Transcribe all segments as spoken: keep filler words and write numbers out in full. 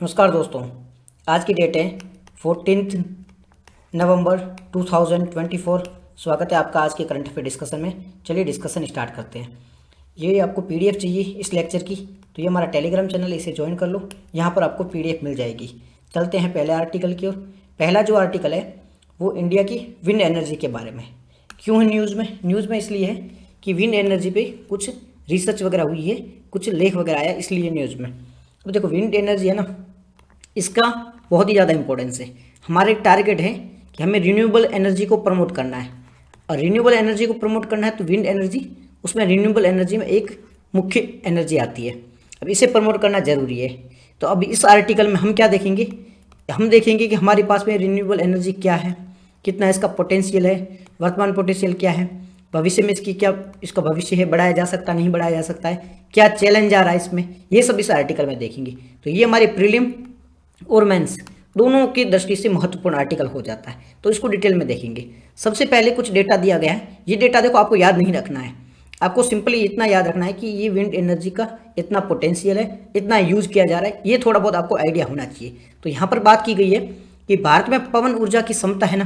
नमस्कार दोस्तों, आज की डेट है fourteenth November two thousand twenty four. स्वागत है आपका आज के करंट अफेयर डिस्कशन में। चलिए डिस्कशन स्टार्ट करते हैं। ये आपको पीडीएफ चाहिए इस लेक्चर की, तो ये हमारा टेलीग्राम चैनल है, इसे ज्वाइन कर लो। यहाँ पर आपको पीडीएफ मिल जाएगी। चलते हैं पहले आर्टिकल की ओर। पहला जो आर्टिकल है वो इंडिया की विंड एनर्जी के बारे में। क्यों है न्यूज़ में? न्यूज़ में इसलिए है कि विंड एनर्जी पे कुछ रिसर्च वगैरह हुई है, कुछ लेख वगैरह आया, इसलिए न्यूज़ में। अब देखो, विंड एनर्जी है ना, इसका बहुत ही ज़्यादा इंपॉर्टेंस है। हमारे टारगेट है कि हमें रिन्यूएबल एनर्जी को प्रमोट करना है, और रिन्यूएबल एनर्जी को प्रमोट करना है तो विंड एनर्जी उसमें रिन्यूएबल एनर्जी में एक मुख्य एनर्जी आती है। अब इसे प्रमोट करना ज़रूरी है। तो अब इस आर्टिकल में हम क्या देखेंगे? हम देखेंगे कि हमारे पास में रिन्यूएबल एनर्जी क्या है, कितना इसका पोटेंशियल है, वर्तमान पोटेंशियल क्या है, भविष्य में इसकी क्या इसका भविष्य है, बढ़ाया जा सकता नहीं बढ़ाया जा सकता है, क्या चैलेंज आ रहा है इसमें, ये सब इस आर्टिकल में देखेंगे। तो ये हमारे प्रीलिम और मेंस दोनों की दृष्टि से महत्वपूर्ण आर्टिकल हो जाता है, तो इसको डिटेल में देखेंगे। सबसे पहले कुछ डेटा दिया गया है। ये डेटा देखो, आपको याद नहीं रखना है, आपको सिंपली इतना याद रखना है कि ये विंड एनर्जी का इतना पोटेंशियल है, इतना यूज किया जा रहा है, ये थोड़ा बहुत आपको आइडिया होना चाहिए। तो यहाँ पर बात की गई है कि भारत में पवन ऊर्जा की क्षमता है ना,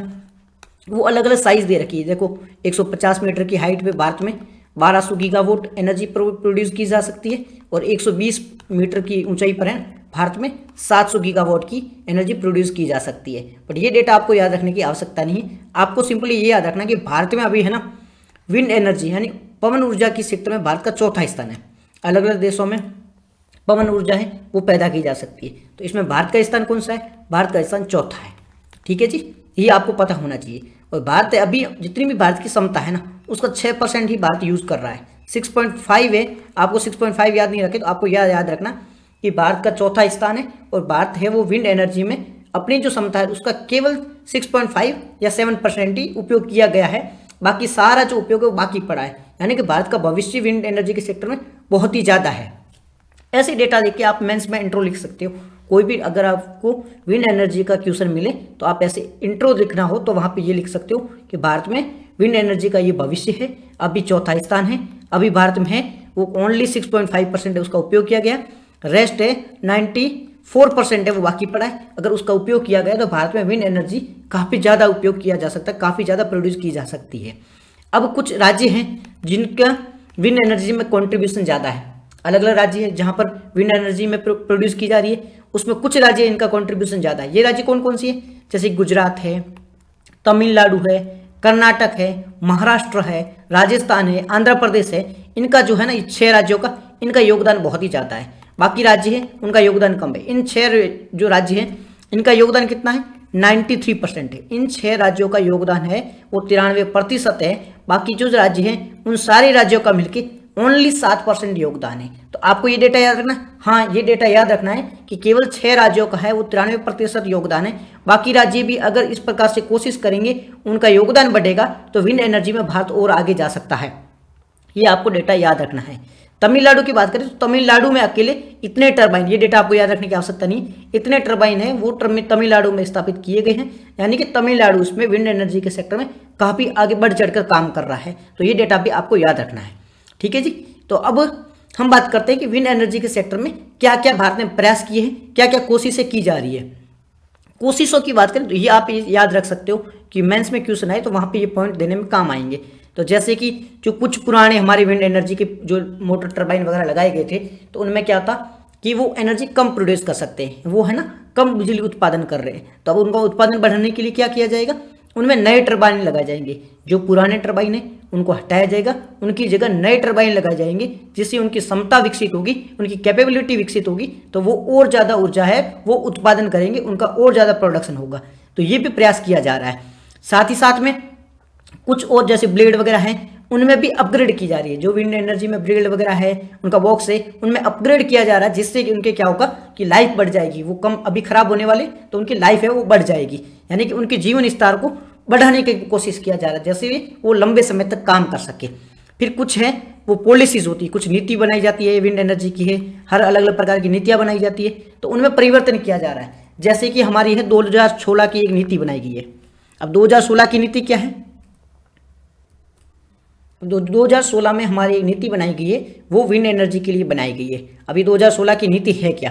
वो अलग अलग साइज दे रखी है। देखो, एक सौ पचास मीटर की हाइट पे भारत में बारह सौ गीगावाट एनर्जी प्रोड्यूस की जा सकती है, और एक सौ बीस मीटर की ऊंचाई पर है भारत में सात सौ गीगावाट की एनर्जी प्रोड्यूस की जा सकती है। बट ये डेटा आपको याद रखने की आवश्यकता नहीं है। आपको सिंपली ये याद रखना कि भारत में अभी है ना, विंड एनर्जी यानी पवन ऊर्जा की सेक्टर में भारत का चौथा स्थान है। अलग अलग देशों में पवन ऊर्जा है वो पैदा की जा सकती है, तो इसमें भारत का स्थान कौन सा है? भारत का स्थान चौथा है। ठीक है जी, ये आपको पता होना चाहिए। और भारत अभी जितनी भी भारत की क्षमता है ना, उसका छः परसेंट ही भारत यूज़ कर रहा है। सिक्स पॉइंट फाइव है, आपको सिक्स पॉइंट फाइव याद नहीं रखे तो आपको याद याद रखना कि भारत का चौथा स्थान है, और भारत है वो विंड एनर्जी में अपनी जो क्षमता है उसका केवल सिक्स पॉइंट फाइव या सेवन परसेंट ही उपयोग किया गया है। बाकी सारा जो उपयोग है वो बाकी पड़ा है, यानी कि भारत का भविष्य विंड एनर्जी के सेक्टर में बहुत ही ज़्यादा है। ऐसे डेटा देख के आप मेंस में इंट्रो लिख सकते हो। कोई भी अगर आपको विंड एनर्जी का क्वेश्चन मिले तो आप ऐसे इंट्रो लिखना हो तो वहाँ पे ये लिख सकते हो कि भारत में विंड एनर्जी का ये भविष्य है, अभी चौथा स्थान है, अभी भारत में है वो only six point five percent है उसका उपयोग किया गया, रेस्ट है नाइन्टी फोर परसेंट है वो बाकी पड़ा है। अगर उसका उपयोग किया गया तो भारत में विंड एनर्जी काफ़ी ज़्यादा उपयोग किया जा सकता है, काफ़ी ज़्यादा प्रोड्यूस की जा सकती है। अब कुछ राज्य हैं जिनका विंड एनर्जी में कॉन्ट्रीब्यूशन ज़्यादा है। अलग अलग राज्य है जहाँ पर विंड एनर्जी में प्रोड्यूस की जा रही है, उसमें कुछ राज्य इनका कंट्रीब्यूशन ज़्यादा है। ये राज्य कौन कौन सी है? जैसे गुजरात है, तमिलनाडु है, कर्नाटक है, महाराष्ट्र है, राजस्थान है, आंध्र प्रदेश है। इनका जो है ना, ये छः राज्यों का इनका योगदान बहुत ही ज़्यादा है। बाकी राज्य है उनका योगदान कम है। इन छः जो राज्य हैं इनका योगदान कितना है? नाइन्टी थ्री परसेंट है। इन छः राज्यों का योगदान है वो तिरानवे प्रतिशत है। बाकी जो राज्य हैं उन सारे राज्यों का मिलकर ओनली सात परसेंट योगदान है। तो आपको ये डेटा याद रखना, हाँ ये डेटा याद रखना है कि केवल छह राज्यों का है वो तिरानवे प्रतिशत योगदान है। बाकी राज्य भी अगर इस प्रकार से कोशिश करेंगे, उनका योगदान बढ़ेगा तो विंड एनर्जी में भारत और आगे जा सकता है। ये आपको डेटा याद रखना है। तमिलनाडु की बात करें तो तमिलनाडु में अकेले इतने टरबाइन, ये डेटा आपको याद रखने की आवश्यकता नहीं, इतने टरबाइन है वो तमिलनाडु में स्थापित किए गए हैं, यानी कि तमिलनाडु उसमें विंड एनर्जी के सेक्टर में काफ़ी आगे बढ़ चढ़कर काम कर रहा है। तो ये डेटा भी आपको याद रखना है। ठीक है जी। तो अब हम बात करते हैं कि विंड एनर्जी के सेक्टर में क्या क्या भारत ने प्रयास किए हैं, क्या क्या कोशिशें की जा रही है। कोशिशों की बात करें तो ये आप याद रख सकते हो कि मेंस में क्वेश्चन आए तो वहाँ पे ये पॉइंट देने में काम आएंगे। तो जैसे कि जो कुछ पुराने हमारे विंड एनर्जी के जो मोटर टर्बाइन वगैरह लगाए गए थे तो उनमें क्या था कि वो एनर्जी कम प्रोड्यूस कर सकते हैं, वो है ना कम बिजली उत्पादन कर रहे हैं। तो अब उनका उत्पादन बढ़ाने के लिए क्या किया जाएगा? उनमें नए टर्बाइन लगाए जाएंगे। जो पुराने टर्बाइन है उनको हटाया जाएगा, उनकी जगह नए टर्बाइन लगाए जाएंगे, जिससे उनकी क्षमता विकसित होगी, उनकी कैपेबिलिटी विकसित होगी, तो वो और ज़्यादा ऊर्जा है वो उत्पादन करेंगे, उनका और ज़्यादा प्रोडक्शन होगा। तो ये भी प्रयास किया जा रहा है। साथ ही साथ में कुछ और जैसे ब्लेड वगैरह हैं उनमें भी अपग्रेड की जा रही है। जो विंड एनर्जी में ब्लेड वगैरह है उनका बॉक्स है उनमें अपग्रेड किया जा रहा है, जिससे कि उनके क्या होगा कि लाइफ बढ़ जाएगी। वो कम अभी खराब होने वाले तो उनकी लाइफ है वो बढ़ जाएगी, यानी कि उनके जीवन स्तर को बढ़ाने की कोशिश किया जा रहा है, जैसे वो लंबे समय तक काम कर सके। फिर कुछ है वो पॉलिसीज होती है, कुछ नीति बनाई जाती है, विंड एनर्जी की है, हर अलग अलग प्रकार की नीतियाँ बनाई जाती है, तो उनमें परिवर्तन किया जा रहा है। जैसे कि हमारी है दो हज़ार सोलह की एक नीति बनाई गई है। अब दो हज़ार सोलह की नीति क्या है? दो हज़ार सोलह में हमारी एक नीति बनाई गई है वो विंड एनर्जी के लिए बनाई गई है। अभी दो हज़ार सोलह की नीति है क्या?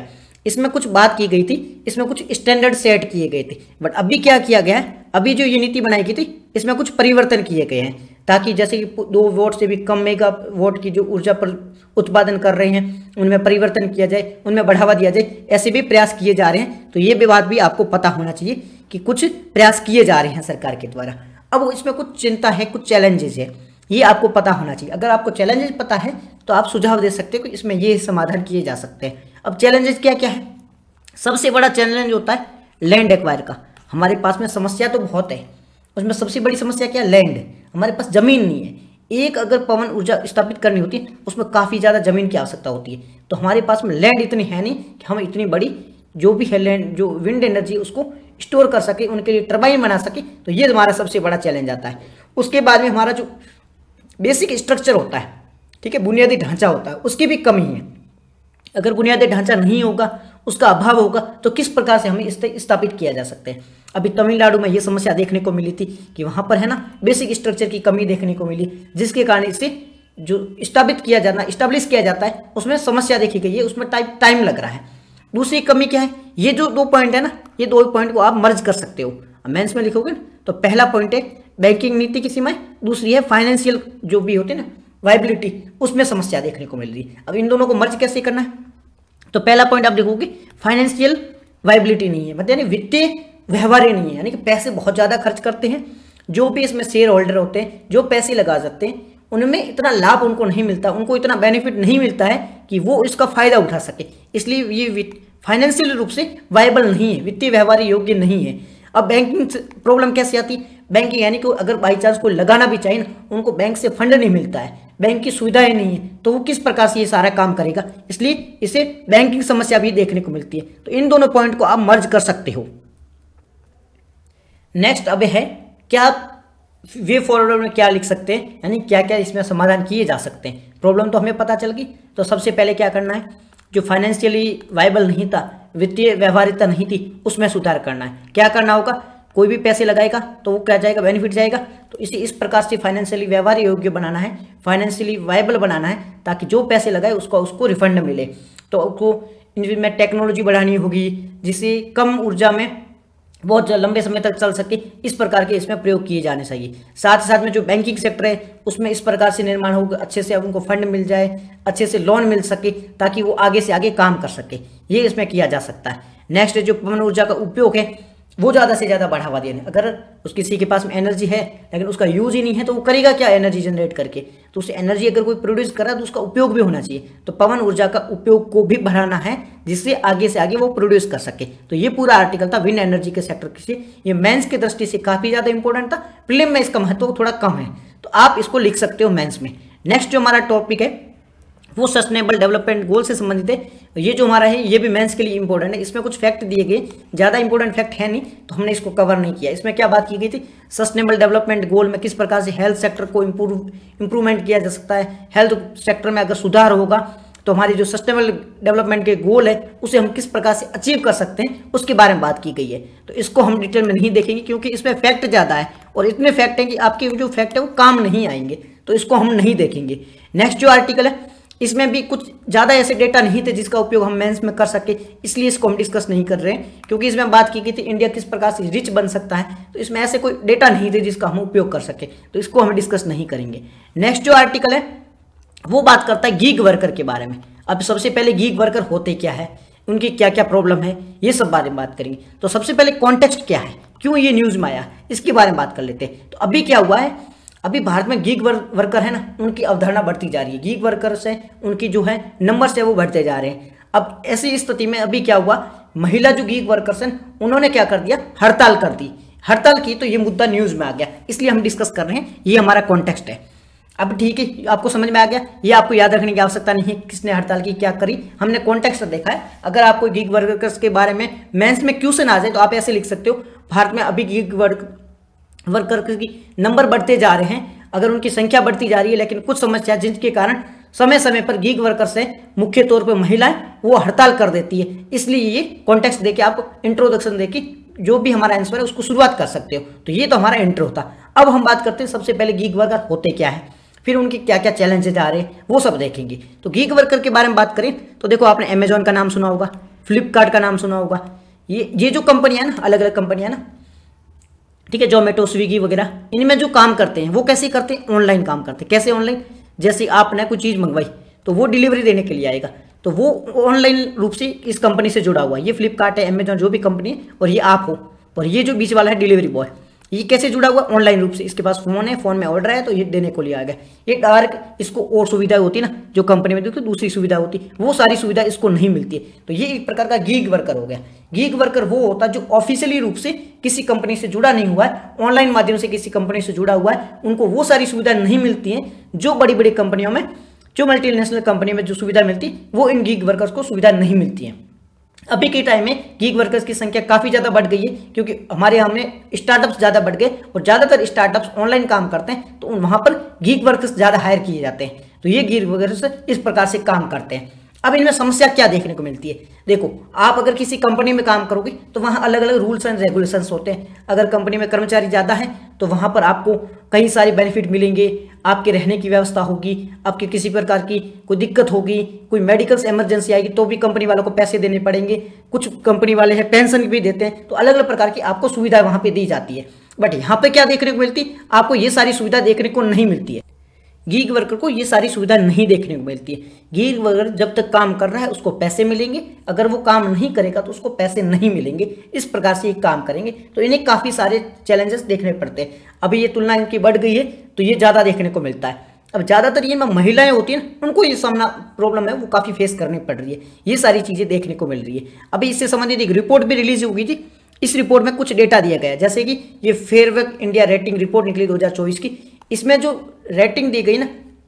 इसमें कुछ बात की गई थी, इसमें कुछ स्टैंडर्ड सेट किए गए थे। बट अभी क्या किया गया है, अभी जो ये नीति बनाई गई थी इसमें कुछ परिवर्तन किए गए हैं, ताकि जैसे कि दो वोट से भी कम मेगा वोट की जो ऊर्जा पर उत्पादन कर रहे हैं उनमें परिवर्तन किया जाए, उनमें बढ़ावा दिया जाए, ऐसे भी प्रयास किए जा रहे हैं। तो ये भी बात भी आपको पता होना चाहिए कि कुछ प्रयास किए जा रहे हैं सरकार के द्वारा। अब इसमें कुछ चिंता है, कुछ चैलेंजेस है, ये आपको पता होना चाहिए। अगर आपको चैलेंजेस पता है तो आप सुझाव दे सकते हो कि इसमें ये समाधान किए जा सकते हैं। अब चैलेंजेस क्या क्या है? सबसे बड़ा चैलेंज होता है लैंड एक्वायर का। हमारे पास में समस्या तो बहुत है, उसमें सबसे बड़ी समस्या क्या है? लैंड। हमारे पास जमीन नहीं है। एक अगर पवन ऊर्जा स्थापित करनी होती है उसमें काफ़ी ज़्यादा जमीन की आवश्यकता होती है, तो हमारे पास में लैंड इतनी है नहीं कि हम इतनी बड़ी जो भी है लैंड, जो विंड एनर्जी उसको स्टोर कर सके, उनके लिए टरबाइन बना सके। तो ये हमारा सबसे बड़ा चैलेंज आता है। उसके बाद में हमारा जो बेसिक स्ट्रक्चर होता है, ठीक है, बुनियादी ढांचा होता है, उसकी भी कमी है। अगर बुनियादी ढांचा नहीं होगा, उसका अभाव होगा, तो किस प्रकार से हमें इसे स्थापित किया जा सकते हैं। अभी तमिलनाडु में ये समस्या देखने को मिली थी कि वहाँ पर है ना बेसिक स्ट्रक्चर की कमी देखने को मिली, जिसके कारण इसे जो स्थापित किया जाना स्टैब्लिश किया जाता है उसमें समस्या देखी गई है, उसमें टाइम टाइम लग रहा है। दूसरी कमी क्या है? ये जो दो पॉइंट है ना, ये दो पॉइंट को आप मर्ज कर सकते हो। मेंस में लिखोगे ना तो पहला पॉइंट है बैंकिंग नीति की सीमाएं, दूसरी है फाइनेंशियल जो भी होते हैं ना वायबिलिटी, उसमें समस्या देखने को मिल रही है। अब इन दोनों को मर्ज कैसे करना है? तो पहला पॉइंट आप देखोगे फाइनेंशियल वायबिलिटी नहीं है, मतलब यानी वित्तीय व्यवहार्य नहीं है, यानी कि पैसे बहुत ज़्यादा खर्च करते हैं। जो भी इसमें शेयर होल्डर होते हैं, जो पैसे लगा सकते हैं, उनमें इतना लाभ उनको नहीं मिलता, उनको इतना बेनिफिट नहीं मिलता है कि वो इसका फायदा उठा सके। इसलिए ये फाइनेंशियल रूप से वायबल नहीं है, वित्तीय व्यवहार्य योग्य नहीं है। अब बैंकिंग प्रॉब्लम कैसे आती है? बैंकिंग यानी कि अगर बाई चांस कोई लगाना भी चाहिए ना, उनको बैंक से फंड नहीं मिलता है, बैंक की सुविधाएं नहीं है, तो वो किस प्रकार से ये सारा काम करेगा। इसलिए इसे बैंकिंग समस्या भी देखने को मिलती है। तो इन दोनों पॉइंट को आप मर्ज कर सकते हो। नेक्स्ट अब है क्या वे फॉरवर्ड में क्या लिख सकते हैं, यानी क्या क्या इसमें समाधान किए जा सकते हैं। प्रॉब्लम तो हमें पता चल गई, तो सबसे पहले क्या करना है? जो फाइनेंशियली वायबल नहीं था, वित्तीय व्यवहार्यता नहीं थी, उसमें सुधार करना है। क्या करना होगा? कोई भी पैसे लगाएगा तो वो क्या जाएगा? बेनिफिट जाएगा। तो इसे इस प्रकार से फाइनेंशियली व्यवहार्य योग्य बनाना है, फाइनेंशियली वायबल बनाना है, ताकि जो पैसे लगाए उसको उसको रिफंड मिले। तो उसको इनमें टेक्नोलॉजी बढ़ानी होगी जिससे कम ऊर्जा में बहुत लंबे समय तक चल सके, इस प्रकार के इसमें प्रयोग किए जाने चाहिए। साथ ही साथ में जो बैंकिंग सेक्टर है उसमें इस प्रकार से निर्माण होगा, अच्छे से उनको फंड मिल जाए, अच्छे से लोन मिल सके, ताकि वो आगे से आगे काम कर सके। ये इसमें किया जा सकता है। नेक्स्ट जो पवन ऊर्जा का उपयोग है वो ज़्यादा से ज़्यादा बढ़ावा देना। अगर उस किसी के पास में एनर्जी है लेकिन उसका यूज ही नहीं है तो वो करेगा क्या एनर्जी जनरेट करके? तो उसे एनर्जी अगर कोई प्रोड्यूस कर रहा है तो उसका उपयोग भी होना चाहिए। तो पवन ऊर्जा का उपयोग को भी बढ़ाना है जिससे आगे से आगे वो प्रोड्यूस कर सके। तो ये पूरा आर्टिकल था विंड एनर्जी के सेक्टर से। ये मेंस की दृष्टि से काफ़ी ज़्यादा इंपॉर्टेंट था, प्रीलिम में इसका महत्व थोड़ा कम है, तो आप इसको लिख सकते हो मेंस में। नेक्स्ट जो हमारा टॉपिक है वो सस्टेनेबल डेवलपमेंट गोल से संबंधित है। ये जो हमारा है ये भी मेंस के लिए इंपॉर्टेंट है। इसमें कुछ फैक्ट दिए गए, ज़्यादा इंपॉर्टेंट फैक्ट है नहीं, तो हमने इसको कवर नहीं किया। इसमें क्या बात की गई थी? सस्टेनेबल डेवलपमेंट गोल में किस प्रकार से हेल्थ सेक्टर को इम्प्रूव इम्प्रूवमेंट किया जा सकता है। हेल्थ सेक्टर में अगर सुधार होगा तो हमारी जो सस्टेनेबल डेवलपमेंट के गोल है उसे हम किस प्रकार से अचीव कर सकते हैं, उसके बारे में बात की गई है। तो इसको हम डिटेल में नहीं देखेंगे क्योंकि इसमें फैक्ट ज़्यादा है और इतने फैक्ट हैं कि आपके जो फैक्ट है वो काम नहीं आएंगे, तो इसको हम नहीं देखेंगे। नेक्स्ट जो आर्टिकल है इसमें भी कुछ ज़्यादा ऐसे डेटा नहीं थे जिसका उपयोग हम मेंस में कर सके, इसलिए इसको हम डिस्कस नहीं कर रहे हैं। क्योंकि इसमें बात की गई थी इंडिया किस प्रकार से रिच बन सकता है, तो इसमें ऐसे कोई डेटा नहीं थे जिसका हम उपयोग कर सके, तो इसको हम डिस्कस नहीं करेंगे। नेक्स्ट जो आर्टिकल है वो बात करता है गीग वर्कर के बारे में। अब सबसे पहले गीग वर्कर होते क्या है, उनकी क्या क्या प्रॉब्लम है, ये सब बारे में बात करेंगे। तो सबसे पहले कॉन्टेक्स्ट क्या है, क्यों ये न्यूज़ में आया, इसके बारे में बात कर लेते हैं। तो अभी क्या हुआ है, अभी भारत में गीग वर, वर्कर है ना, उनकी अवधारणा बढ़ती जा रही है। गीग वर्कर से उनकी जो है नंबर्स है वो बढ़ते जा रहे हैं। अब ऐसी स्थिति में अभी क्या हुआ, महिला जो गीग वर्कर्स हैं उन्होंने क्या कर दिया, हड़ताल कर दी। हड़ताल की तो ये मुद्दा न्यूज़ में आ गया, इसलिए हम डिस्कस कर रहे हैं। ये हमारा कॉन्टेक्स्ट है। अब ठीक है, आपको समझ में आ गया। ये आपको याद रखने की आवश्यकता नहीं है किसने हड़ताल की, क्या करी, हमने कॉन्टेक्स्ट देखा है। अगर आपको गीग वर्कर्स के बारे में मेंस में क्वेश्चन आ जाए तो आप ऐसे लिख सकते हो, भारत में अभी गीग वर्क वर्कर की नंबर बढ़ते जा रहे हैं, अगर उनकी संख्या बढ़ती जा रही है, लेकिन कुछ समस्या जिनके कारण समय समय पर गीग वर्कर से मुख्य तौर पर महिलाएं वो हड़ताल कर देती है। इसलिए ये कॉन्टेक्स्ट देके आप इंट्रोडक्शन देके जो भी हमारा आंसर है उसको शुरुआत कर सकते हो। तो ये तो हमारा इंट्रो था। अब हम बात करते हैं सबसे पहले गीग वर्कर होते क्या है, फिर उनके क्या क्या चैलेंजेस आ रहे हैं वो सब देखेंगे। तो गीग वर्कर के बारे में बात करें तो देखो, आपने अमेजॉन का नाम सुना होगा, फ्लिपकार्ट का नाम सुना होगा। ये ये जो कंपनियां ना, अलग अलग कंपनियां ना, ठीक है, जोमेटो, स्विगी वगैरह, इनमें जो काम करते हैं वो कैसे करते हैं, ऑनलाइन काम करते हैं। कैसे ऑनलाइन, जैसे आपने कोई चीज़ मंगवाई तो वो डिलीवरी देने के लिए आएगा, तो वो ऑनलाइन रूप से इस कंपनी से जुड़ा हुआ है। ये फ्लिपकार्ट है, अमेजॉन, जो भी कंपनी है, और ये आप हो, और ये जो बीच वाला है डिलीवरी बॉय, ये कैसे जुड़ा हुआ, ऑनलाइन रूप से। इसके पास फोन है, फोन में ऑर्डर है तो ये देने को लिया गया। ये डायरेक्ट इसको और सुविधा होती है ना, जो कंपनी में देखो दूसरी सुविधा होती, वो सारी सुविधा इसको नहीं मिलती है। तो ये एक प्रकार का गीग वर्कर हो गया। गीग वर्कर वो होता है जो ऑफिशियली रूप से किसी कंपनी से जुड़ा नहीं हुआ है, ऑनलाइन माध्यम से किसी कंपनी से जुड़ा हुआ है, उनको वो सारी सुविधा नहीं मिलती है जो बड़ी बड़ी कंपनियों में, जो मल्टीनेशनल कंपनी में जो सुविधा मिलती है, वो इन गीग वर्कर्स को सुविधा नहीं मिलती है। अभी के टाइम में गीग वर्कर्स की संख्या काफ़ी ज़्यादा बढ़ गई है, क्योंकि हमारे यहाँ में स्टार्टअप्स ज़्यादा बढ़ गए और ज़्यादातर स्टार्टअप्स ऑनलाइन काम करते हैं, तो वहाँ पर गीग वर्कर्स ज़्यादा हायर किए जाते हैं। तो ये गीग वर्कर्स इस प्रकार से काम करते हैं। अब इनमें समस्या क्या देखने को मिलती है, देखो, आप अगर किसी कंपनी में काम करोगे तो वहाँ अलग अलग रूल्स एंड रेगुलेशंस होते हैं। अगर कंपनी में कर्मचारी ज़्यादा हैं तो वहाँ पर आपको कई सारे बेनिफिट मिलेंगे, आपके रहने की व्यवस्था होगी, आपके किसी प्रकार की कोई दिक्कत होगी, कोई मेडिकल इमरजेंसी आएगी तो भी कंपनी वालों को पैसे देने पड़ेंगे। कुछ कंपनी वाले हैं पेंशन भी देते हैं, तो अलग अलग प्रकार की आपको सुविधा वहाँ पर दी जाती है। बट यहाँ पर क्या देखने को मिलती है, आपको ये सारी सुविधा देखने को नहीं मिलती है। गीग वर्कर को ये सारी सुविधा नहीं देखने को मिलती है। गीग वर्कर जब तक काम कर रहा है उसको पैसे मिलेंगे, अगर वो काम नहीं करेगा तो उसको पैसे नहीं मिलेंगे। इस प्रकार से ये काम करेंगे, तो इन्हें काफ़ी सारे चैलेंजेस देखने पड़ते हैं। अभी ये तुलना इनकी बढ़ गई है तो ये ज़्यादा देखने को मिलता है। अब ज़्यादातर ये महिलाएं होती हैं, उनको ये सामना प्रॉब्लम है वो काफ़ी फेस करनी पड़ रही है। ये सारी चीज़ें देखने को मिल रही है। अभी इससे संबंधित एक रिपोर्ट भी रिलीज हुई थी। इस रिपोर्ट में कुछ डेटा दिया गया है, जैसे कि ये फेयरवर्क इंडिया रेटिंग रिपोर्ट निकली दो हज़ार चौबीस की। इसमें जो रेटिंग दी गई ना,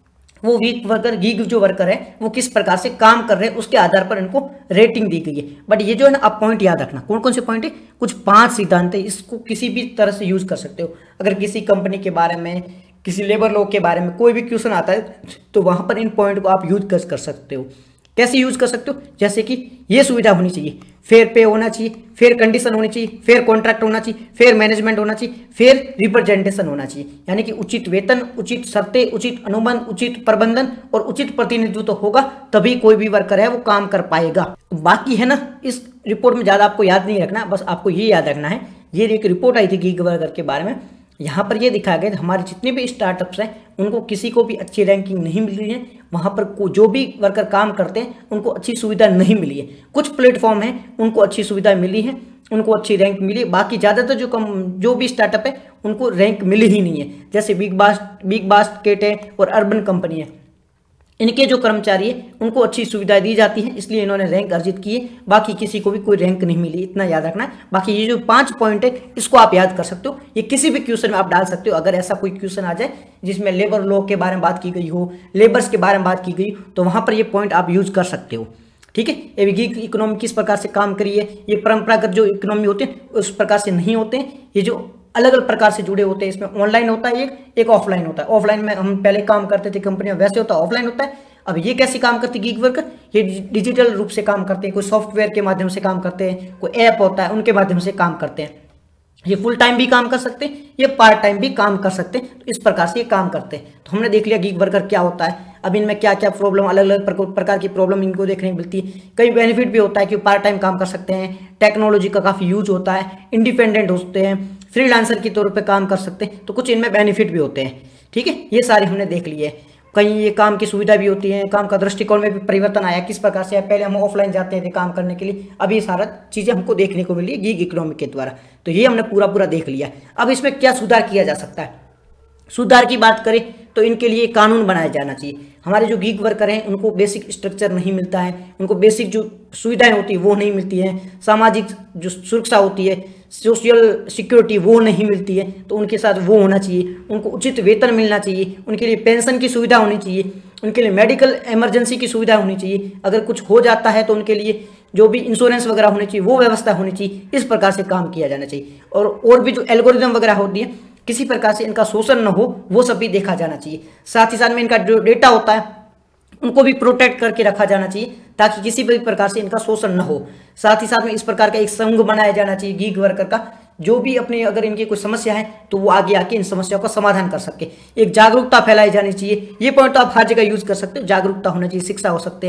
वो वीक वर्कर, गीग जो वर्कर है वो किस प्रकार से काम कर रहे हैं उसके आधार पर इनको रेटिंग दी गई है। बट ये जो है ना, आप पॉइंट याद रखना, कौन कौन से पॉइंट है, कुछ पांच सिद्धांत है, इसको किसी भी तरह से यूज कर सकते हो। अगर किसी कंपनी के बारे में, किसी लेबर लॉ के बारे में कोई भी क्वेश्चन आता है तो वहां पर इन पॉइंट को आप यूज कर, कर सकते हो। कैसे यूज कर सकते हो, जैसे कि ये सुविधा होनी चाहिए, फेयर पे होना चाहिए, फेयर कंडीशन होनी चाहिए, फेयर कॉन्ट्रैक्ट होना चाहिए, फेयर मैनेजमेंट होना चाहिए, फेयर रिप्रेजेंटेशन होना चाहिए, यानी कि उचित वेतन, उचित शर्तें, उचित अनुबंध, उचित प्रबंधन और उचित प्रतिनिधित्व तो होगा, तभी कोई भी वर्कर है वो काम कर पाएगा। बाकी है ना, इस रिपोर्ट में ज़्यादा आपको याद नहीं रखना, बस आपको ये याद रखना है, ये एक रिपोर्ट आई थी गीग वर्कर के बारे में। यहाँ पर ये दिखाया गया हमारे जितने भी स्टार्टअप्स हैं उनको किसी को भी अच्छी रैंकिंग नहीं मिल रही है। वहाँ पर जो भी वर्कर काम करते हैं उनको अच्छी सुविधा नहीं मिली है। कुछ प्लेटफॉर्म हैं उनको अच्छी सुविधा मिली है, उनको अच्छी रैंक मिली है। बाकी ज़्यादातर जो कम जो भी स्टार्टअप है उनको रैंक मिली ही नहीं है। जैसे बिग बास्ट बिग बास्केट है और अर्बन कंपनी है, इनके जो कर्मचारी है उनको अच्छी सुविधा दी जाती है, इसलिए इन्होंने रैंक अर्जित की है। बाकी किसी को भी कोई रैंक नहीं मिली, इतना याद रखना है। बाकी ये जो पांच पॉइंट है इसको आप याद कर सकते हो, ये किसी भी क्वेश्चन में आप डाल सकते हो। अगर ऐसा कोई क्वेश्चन आ जाए जिसमें लेबर लॉ के बारे में बात की गई हो, लेबर्स के बारे में बात की गई, तो वहां पर ये पॉइंट आप यूज कर सकते हो। ठीक है, ये गीग इकोनॉमी किस प्रकार से काम करी है, ये परंपरागत जो इकोनॉमी होते हैं उस प्रकार से नहीं होते हैं। ये जो अलग अलग प्रकार से जुड़े होते हैं, इसमें ऑनलाइन होता है, एक एक ऑफलाइन होता है। ऑफलाइन में हम पहले काम करते थे कंपनियां, वैसे होता है ऑफलाइन होता है। अब ये कैसे काम करती है गीग वर्कर, ये डिजिटल रूप से काम करते हैं, कोई सॉफ्टवेयर के माध्यम से काम करते हैं, कोई ऐप होता है उनके माध्यम से काम करते हैं। ये फुल टाइम भी काम कर सकते हैं, ये पार्ट टाइम भी काम कर सकते हैं। तो इस प्रकार से ये काम करते हैं। तो हमने देख लिया गीग वर्कर क्या होता है। अब इनमें क्या क्या प्रॉब्लम, अलग अलग प्रकार की प्रॉब्लम इनको देखने को मिलती है। कई बेनिफिट भी होता है कि पार्ट टाइम काम कर सकते हैं, टेक्नोलॉजी का काफ़ी यूज होता है, इंडिपेंडेंट होते हैं, फ्रीलांसर के तौर पे काम कर सकते हैं। तो कुछ इनमें बेनिफिट भी होते हैं। ठीक है, ये सारे हमने देख लिए। कहीं ये काम की सुविधा भी होती है, काम का दृष्टिकोण में भी परिवर्तन आया, किस प्रकार से पहले हम ऑफलाइन जाते थे काम करने के लिए, अब ये सारा चीज़ें हमको देखने को मिली है गीग इकोनॉमी के द्वारा। तो ये हमने पूरा पूरा देख लिया। अब इसमें क्या सुधार किया जा सकता है, सुधार की बात करें तो इनके लिए कानून बनाया जाना चाहिए। हमारे जो गीग वर्कर हैं उनको बेसिक स्ट्रक्चर नहीं मिलता है, उनको बेसिक जो सुविधाएं होती है वो नहीं मिलती हैं, सामाजिक जो सुरक्षा होती है, सोशल सिक्योरिटी वो नहीं मिलती है, तो उनके साथ वो होना चाहिए। उनको उचित वेतन मिलना चाहिए, उनके लिए पेंशन की सुविधा होनी चाहिए, उनके लिए मेडिकल इमरजेंसी की सुविधा होनी चाहिए, अगर कुछ हो जाता है तो उनके लिए जो भी इंश्योरेंस वगैरह होनी चाहिए वो व्यवस्था होनी चाहिए। इस प्रकार से काम किया जाना चाहिए। और और भी जो एल्गोरिदम वगैरह होती है, किसी प्रकार से इनका शोषण न हो, वो सब भी देखा जाना चाहिए। साथ ही साथ में इनका जो डेटा होता है उनको भी प्रोटेक्ट करके रखा जाना चाहिए, ताकि किसी भी प्रकार से इनका शोषण न हो। साथ ही साथ में इस प्रकार का एक संघ बनाया जाना चाहिए गीग वर्कर का, जो भी अपने अगर इनकी कोई समस्या है तो वो आगे आके इन समस्याओं का समाधान कर सके। एक जागरूकता फैलाई जानी चाहिए। ये पॉइंट तो आप हर जगह यूज कर सकते हो, जागरूकता होना चाहिए, शिक्षा हो सकते हैं,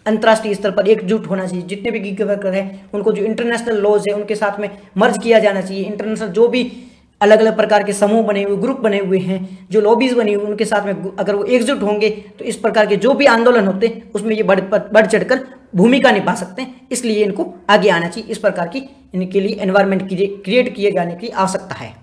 अंतर्राष्ट्रीय स्तर पर एकजुट होना चाहिए। जितने भी गिग वर्कर हैं उनको जो इंटरनेशनल लॉज है उनके साथ में मर्ज किया जाना चाहिए। इंटरनेशनल जो भी अलग अलग प्रकार के समूह बने हुए, ग्रुप बने हुए हैं, जो लॉबीज बनी हुई, उनके साथ में अगर वो एकजुट होंगे तो इस प्रकार के जो भी आंदोलन होते हैं उसमें ये बढ़ बढ़ चढ़कर भूमिका निभा सकते हैं। इसलिए इनको आगे आना चाहिए। इस प्रकार की इनके लिए एनवायरनमेंट क्रिएट किए जाने की आवश्यकता है।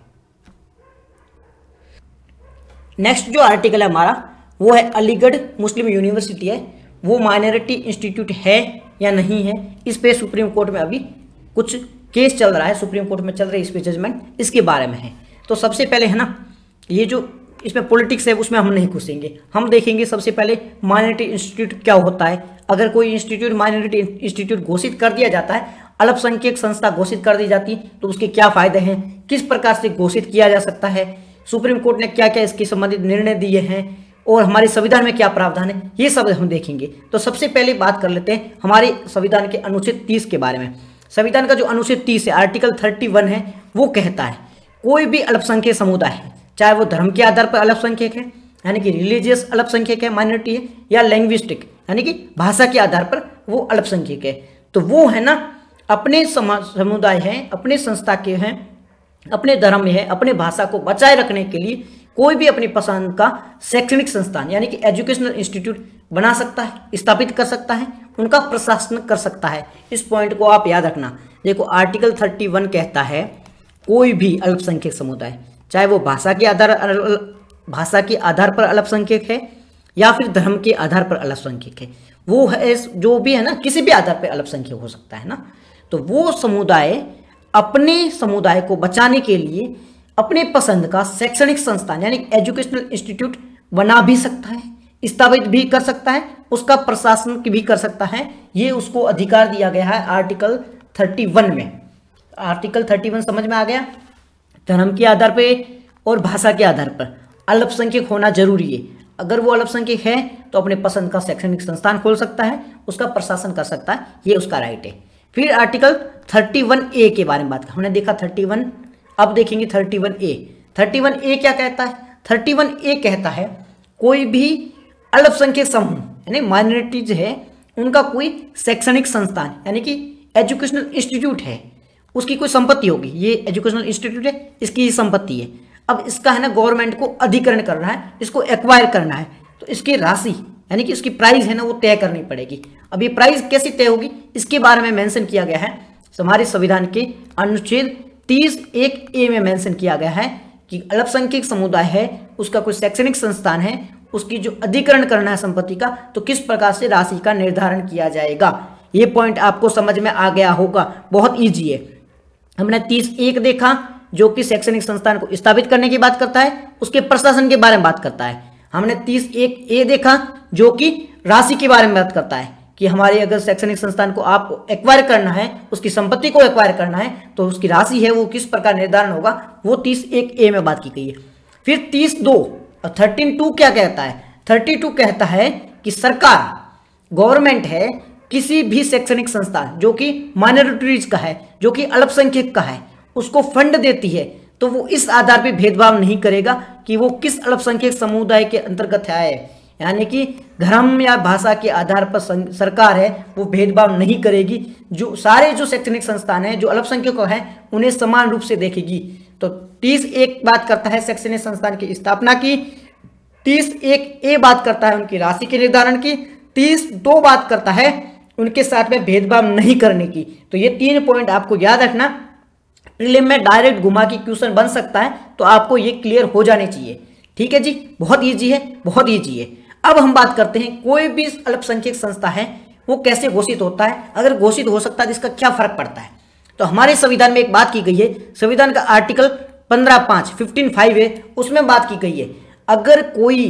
नेक्स्ट जो आर्टिकल है हमारा वो है अलीगढ़ मुस्लिम यूनिवर्सिटी है, वो माइनॉरिटी इंस्टीट्यूट है या नहीं है। इस पे सुप्रीम कोर्ट में अभी कुछ केस चल रहा है, सुप्रीम कोर्ट में चल रही है इस पे जजमेंट, इसके बारे में है। तो सबसे पहले है ना, ये जो इसमें पॉलिटिक्स है उसमें हम नहीं घुसेंगे, हम देखेंगे सबसे पहले माइनॉरिटी इंस्टीट्यूट क्या होता है। अगर कोई इंस्टीट्यूट माइनॉरिटी इंस्टीट्यूट घोषित कर दिया जाता है, अल्पसंख्यक संस्था घोषित कर दी जाती है, तो उसके क्या फायदे हैं, किस प्रकार से घोषित किया जा सकता है, सुप्रीम कोर्ट ने क्या क्या इसके संबंधित निर्णय दिए हैं और हमारे संविधान में क्या प्रावधान है, ये सब हम देखेंगे। तो सबसे पहले बात कर लेते हैं हमारे संविधान के अनुच्छेद तीस के बारे में। संविधान का जो अनुच्छेद तीस है, आर्टिकल थर्टी वन है, वो कहता है कोई भी अल्पसंख्यक समुदाय है, चाहे वो धर्म के आधार पर अल्पसंख्यक है यानी कि रिलीजियस अल्पसंख्यक है, माइनॉरिटी है, या लैंग्विस्टिक यानी कि भाषा के आधार पर वो अल्पसंख्यक है, तो वो है ना अपने समुदाय हैं, अपने संस्था के हैं, अपने धर्म में है, अपने भाषा को बचाए रखने के लिए कोई भी अपनी पसंद का शैक्षणिक संस्थान यानी कि एजुकेशनल इंस्टीट्यूट बना सकता है, स्थापित कर सकता है, उनका प्रशासन कर सकता है। इस पॉइंट को आप याद रखना। देखो आर्टिकल थर्टी वन कहता है कोई भी अल्पसंख्यक समुदाय, चाहे वो भाषा के आधार भाषा के आधार पर अल्पसंख्यक है या फिर धर्म के आधार पर अल्पसंख्यक है, वो है जो भी है ना, किसी भी आधार पर अल्पसंख्यक हो सकता है ना, तो वो समुदाय अपने समुदाय को बचाने के लिए अपने पसंद का शैक्षणिक संस्थान यानी एजुकेशनल इंस्टीट्यूट बना भी सकता है, स्थापित भी कर सकता है, उसका प्रशासन भी कर सकता है। ये उसको अधिकार दिया गया है आर्टिकल थर्टी वन में। आर्टिकल थर्टी वन समझ में आ गया। धर्म के आधार पर और भाषा के आधार पर अल्पसंख्यक होना जरूरी है। अगर वो अल्पसंख्यक है तो अपने पसंद का शैक्षणिक संस्थान खोल सकता है, उसका प्रशासन कर सकता है, ये उसका राइट है। फिर आर्टिकल थर्टी वन ए के बारे में बात कर, हमने देखा थर्टी वन, अब देखेंगे thirty one A. Thirty one A क्या कहता है? थर्टी वन ए कहता है कोई भी अल्पसंख्यक समूह यानी माइनॉरिटीज है, उनका कोई शैक्षणिक संस्थान यानी कि एजुकेशनल इंस्टीट्यूट है, उसकी कोई संपत्ति होगी, ये एजुकेशनल इंस्टीट्यूट है, इसकी संपत्ति है। अब इसका है ना गवर्नमेंट को अधिग्रहण करना है, इसको एक्वायर करना है, तो इसकी राशि यानी कि इसकी प्राइस है ना वो तय करनी पड़ेगी। अब ये प्राइस कैसे तय होगी इसके बारे में मेंशन किया गया है हमारे संविधान के अनुच्छेद तीस एक ए में मेंशन किया गया है कि अल्पसंख्यक समुदाय है, उसका कोई शैक्षणिक संस्थान है, उसकी जो अधिग्रहण करना है संपत्ति का, तो किस प्रकार से राशि का निर्धारण किया जाएगा। ये पॉइंट आपको समझ में आ गया होगा, बहुत ईजी है। हमने तीस एक देखा जो कि शैक्षणिक संस्थान को स्थापित करने की बात करता है, उसके प्रशासन के बारे में बात करता है। हमने तीस एक ए देखा जो कि राशि के बारे में बात करता है कि हमारे अगर शैक्षणिक संस्थान को आप एक्वायर करना है, उसकी संपत्ति को एक्वायर करना है, तो उसकी राशि है वो किस प्रकार निर्धारण होगा, वो तीस एक ए में बात की गई है। फिर तीस दो और थर्टीन टू क्या कहता है? थर्टी टू कहता है कि सरकार गवर्नमेंट है किसी भी शैक्षणिक संस्थान जो कि माइनॉरिटीज का है, जो कि अल्पसंख्यक का है, उसको फंड देती है, तो वो इस आधार पे भेदभाव नहीं करेगा कि वो किस अल्पसंख्यक समुदाय के अंतर्गत है, यानी कि धर्म या भाषा के आधार पर सरकार है वो भेदभाव नहीं करेगी। जो सारे जो शैक्षणिक संस्थान हैं जो अल्पसंख्यक हैं उन्हें समान रूप से देखेगी। तो तीस एक बात करता है शैक्षणिक संस्थान की स्थापना की, तीस एक ए बात करता है उनकी राशि के निर्धारण की, तीस दो बात करता है उनके साथ में भेदभाव नहीं करने की। तो ये तीन पॉइंट आपको याद रखना, प्रीलिम में डायरेक्ट घुमा की क्वेश्चन बन सकता है, तो आपको ये क्लियर हो जाने चाहिए। ठीक है जी, बहुत इजी है, बहुत इजी है। अब हम बात करते हैं कोई भी अल्पसंख्यक संस्था है वो कैसे घोषित होता है, अगर घोषित हो सकता है तो इसका क्या फर्क पड़ता है। तो हमारे संविधान में एक बात की गई है, संविधान का आर्टिकल पंद्रह पाँच फिफ्टीन फाइव है, उसमें बात की गई है अगर कोई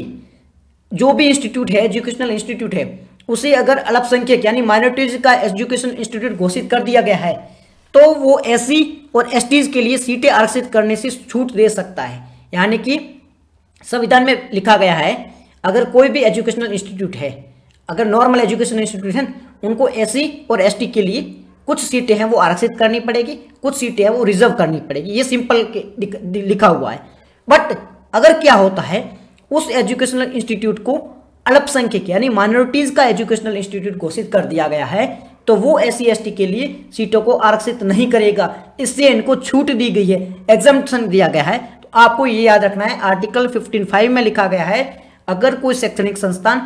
जो भी इंस्टीट्यूट है एजुकेशनल इंस्टीट्यूट है उसे अगर अल्पसंख्यक यानी माइनॉरिटीज का एजुकेशन इंस्टीट्यूट घोषित कर दिया गया है तो वो एससी और एसटीज के लिए सीटें आरक्षित करने से छूट दे सकता है। यानी कि संविधान में लिखा गया है अगर कोई भी एजुकेशनल इंस्टीट्यूट है, अगर नॉर्मल एजुकेशनल इंस्टीट्यूट है, उनको एससी और एसटी के लिए कुछ सीटें हैं वो आरक्षित करनी पड़ेगी, कुछ सीटें हैं वो रिजर्व करनी पड़ेगी, ये सिंपल लिखा हुआ है। बट अगर क्या होता है उस एजुकेशनल इंस्टीट्यूट को अल्पसंख्यक यानी माइनॉरिटीज का एजुकेशनल इंस्टीट्यूट घोषित कर दिया गया है, तो वो एस सी एस टी के लिए सीटों को आरक्षित नहीं करेगा, इससे इनको छूट दी गई है, एग्जम्पशन दिया गया है। तो आपको ये याद रखना है, आर्टिकल फिफ्टीन फाइव में लिखा गया है अगर कोई शैक्षणिक संस्थान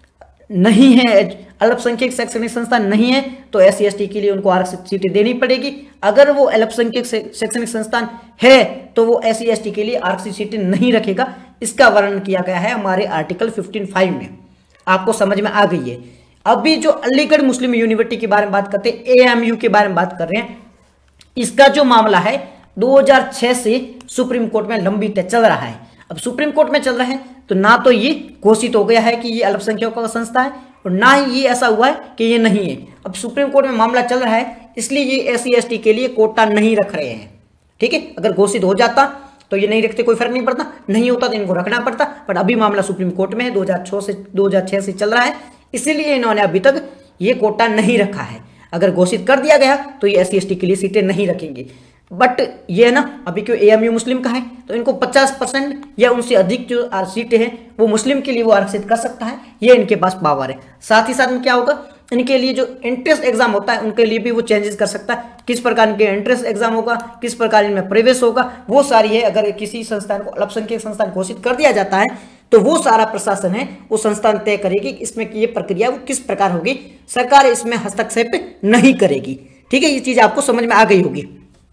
नहीं है, अल्पसंख्यक शैक्षणिक संस्थान नहीं है, तो एस सी एस टी के लिए उनको आरक्षित सीटें देनी पड़ेगी। अगर वो अल्पसंख्यक शैक्षणिक संस्थान है तो वो एस सी एस टी के लिए आरक्षित सीटें नहीं रखेगा। इसका वर्णन किया गया है हमारे आर्टिकल फिफ्टीन फाइव में। आपको समझ में आ गई है। अभी जो अलीगढ़ मुस्लिम यूनिवर्सिटी के बारे में बात करते हैं, ए एम यू के बारे में बात कर रहे हैं, इसका जो मामला है दो हज़ार छह से सुप्रीम कोर्ट में लंबित चल रहा है। अब सुप्रीम कोर्ट में चल रहा है तो ना तो ये घोषित हो गया है कि ये अल्पसंख्यकों का संस्था है और ना ही ये ऐसा हुआ है कि ये नहीं है। अब सुप्रीम कोर्ट में मामला चल रहा है, इसलिए ये एस सी एस टी के लिए कोटा नहीं रख रहे हैं। ठीक है, अगर घोषित हो जाता तो ये नहीं रखते, कोई फर्क नहीं पड़ता, नहीं होता तो इनको रखना पड़ता, पर अभी मामला सुप्रीम कोर्ट में है, दो हज़ार छह से दो हज़ार छह से चल रहा है, इसीलिए इन्होंने अभी तक ये कोटा नहीं रखा है। अगर घोषित कर दिया गया तो ये एस सी एस टी के लिए सीटें नहीं रखेंगे। बट ये ना अभी क्यों ए एम यू मुस्लिम का है तो इनको पचास परसेंट या उनसे अधिक जो सीटें हैं वो मुस्लिम के लिए वो आरक्षित कर सकता है, ये इनके पास पावर है। साथ ही साथ में क्या होगा, इनके लिए जो एंट्रेंस एग्जाम होता है उनके लिए भी वो चेंजेस कर सकता है, किस प्रकार के एंट्रेंस एग्जाम होगा, किस प्रकार इनमें प्रवेश होगा, वो सारी है। अगर किसी संस्थान को अल्पसंख्यक संस्थान घोषित कर दिया जाता है तो वो सारा प्रशासन है वो संस्थान तय करेगी इसमें ये प्रक्रिया वो किस प्रकार होगी, सरकार इसमें हस्तक्षेप नहीं करेगी। ठीक है, ये चीज आपको समझ में आ गई होगी।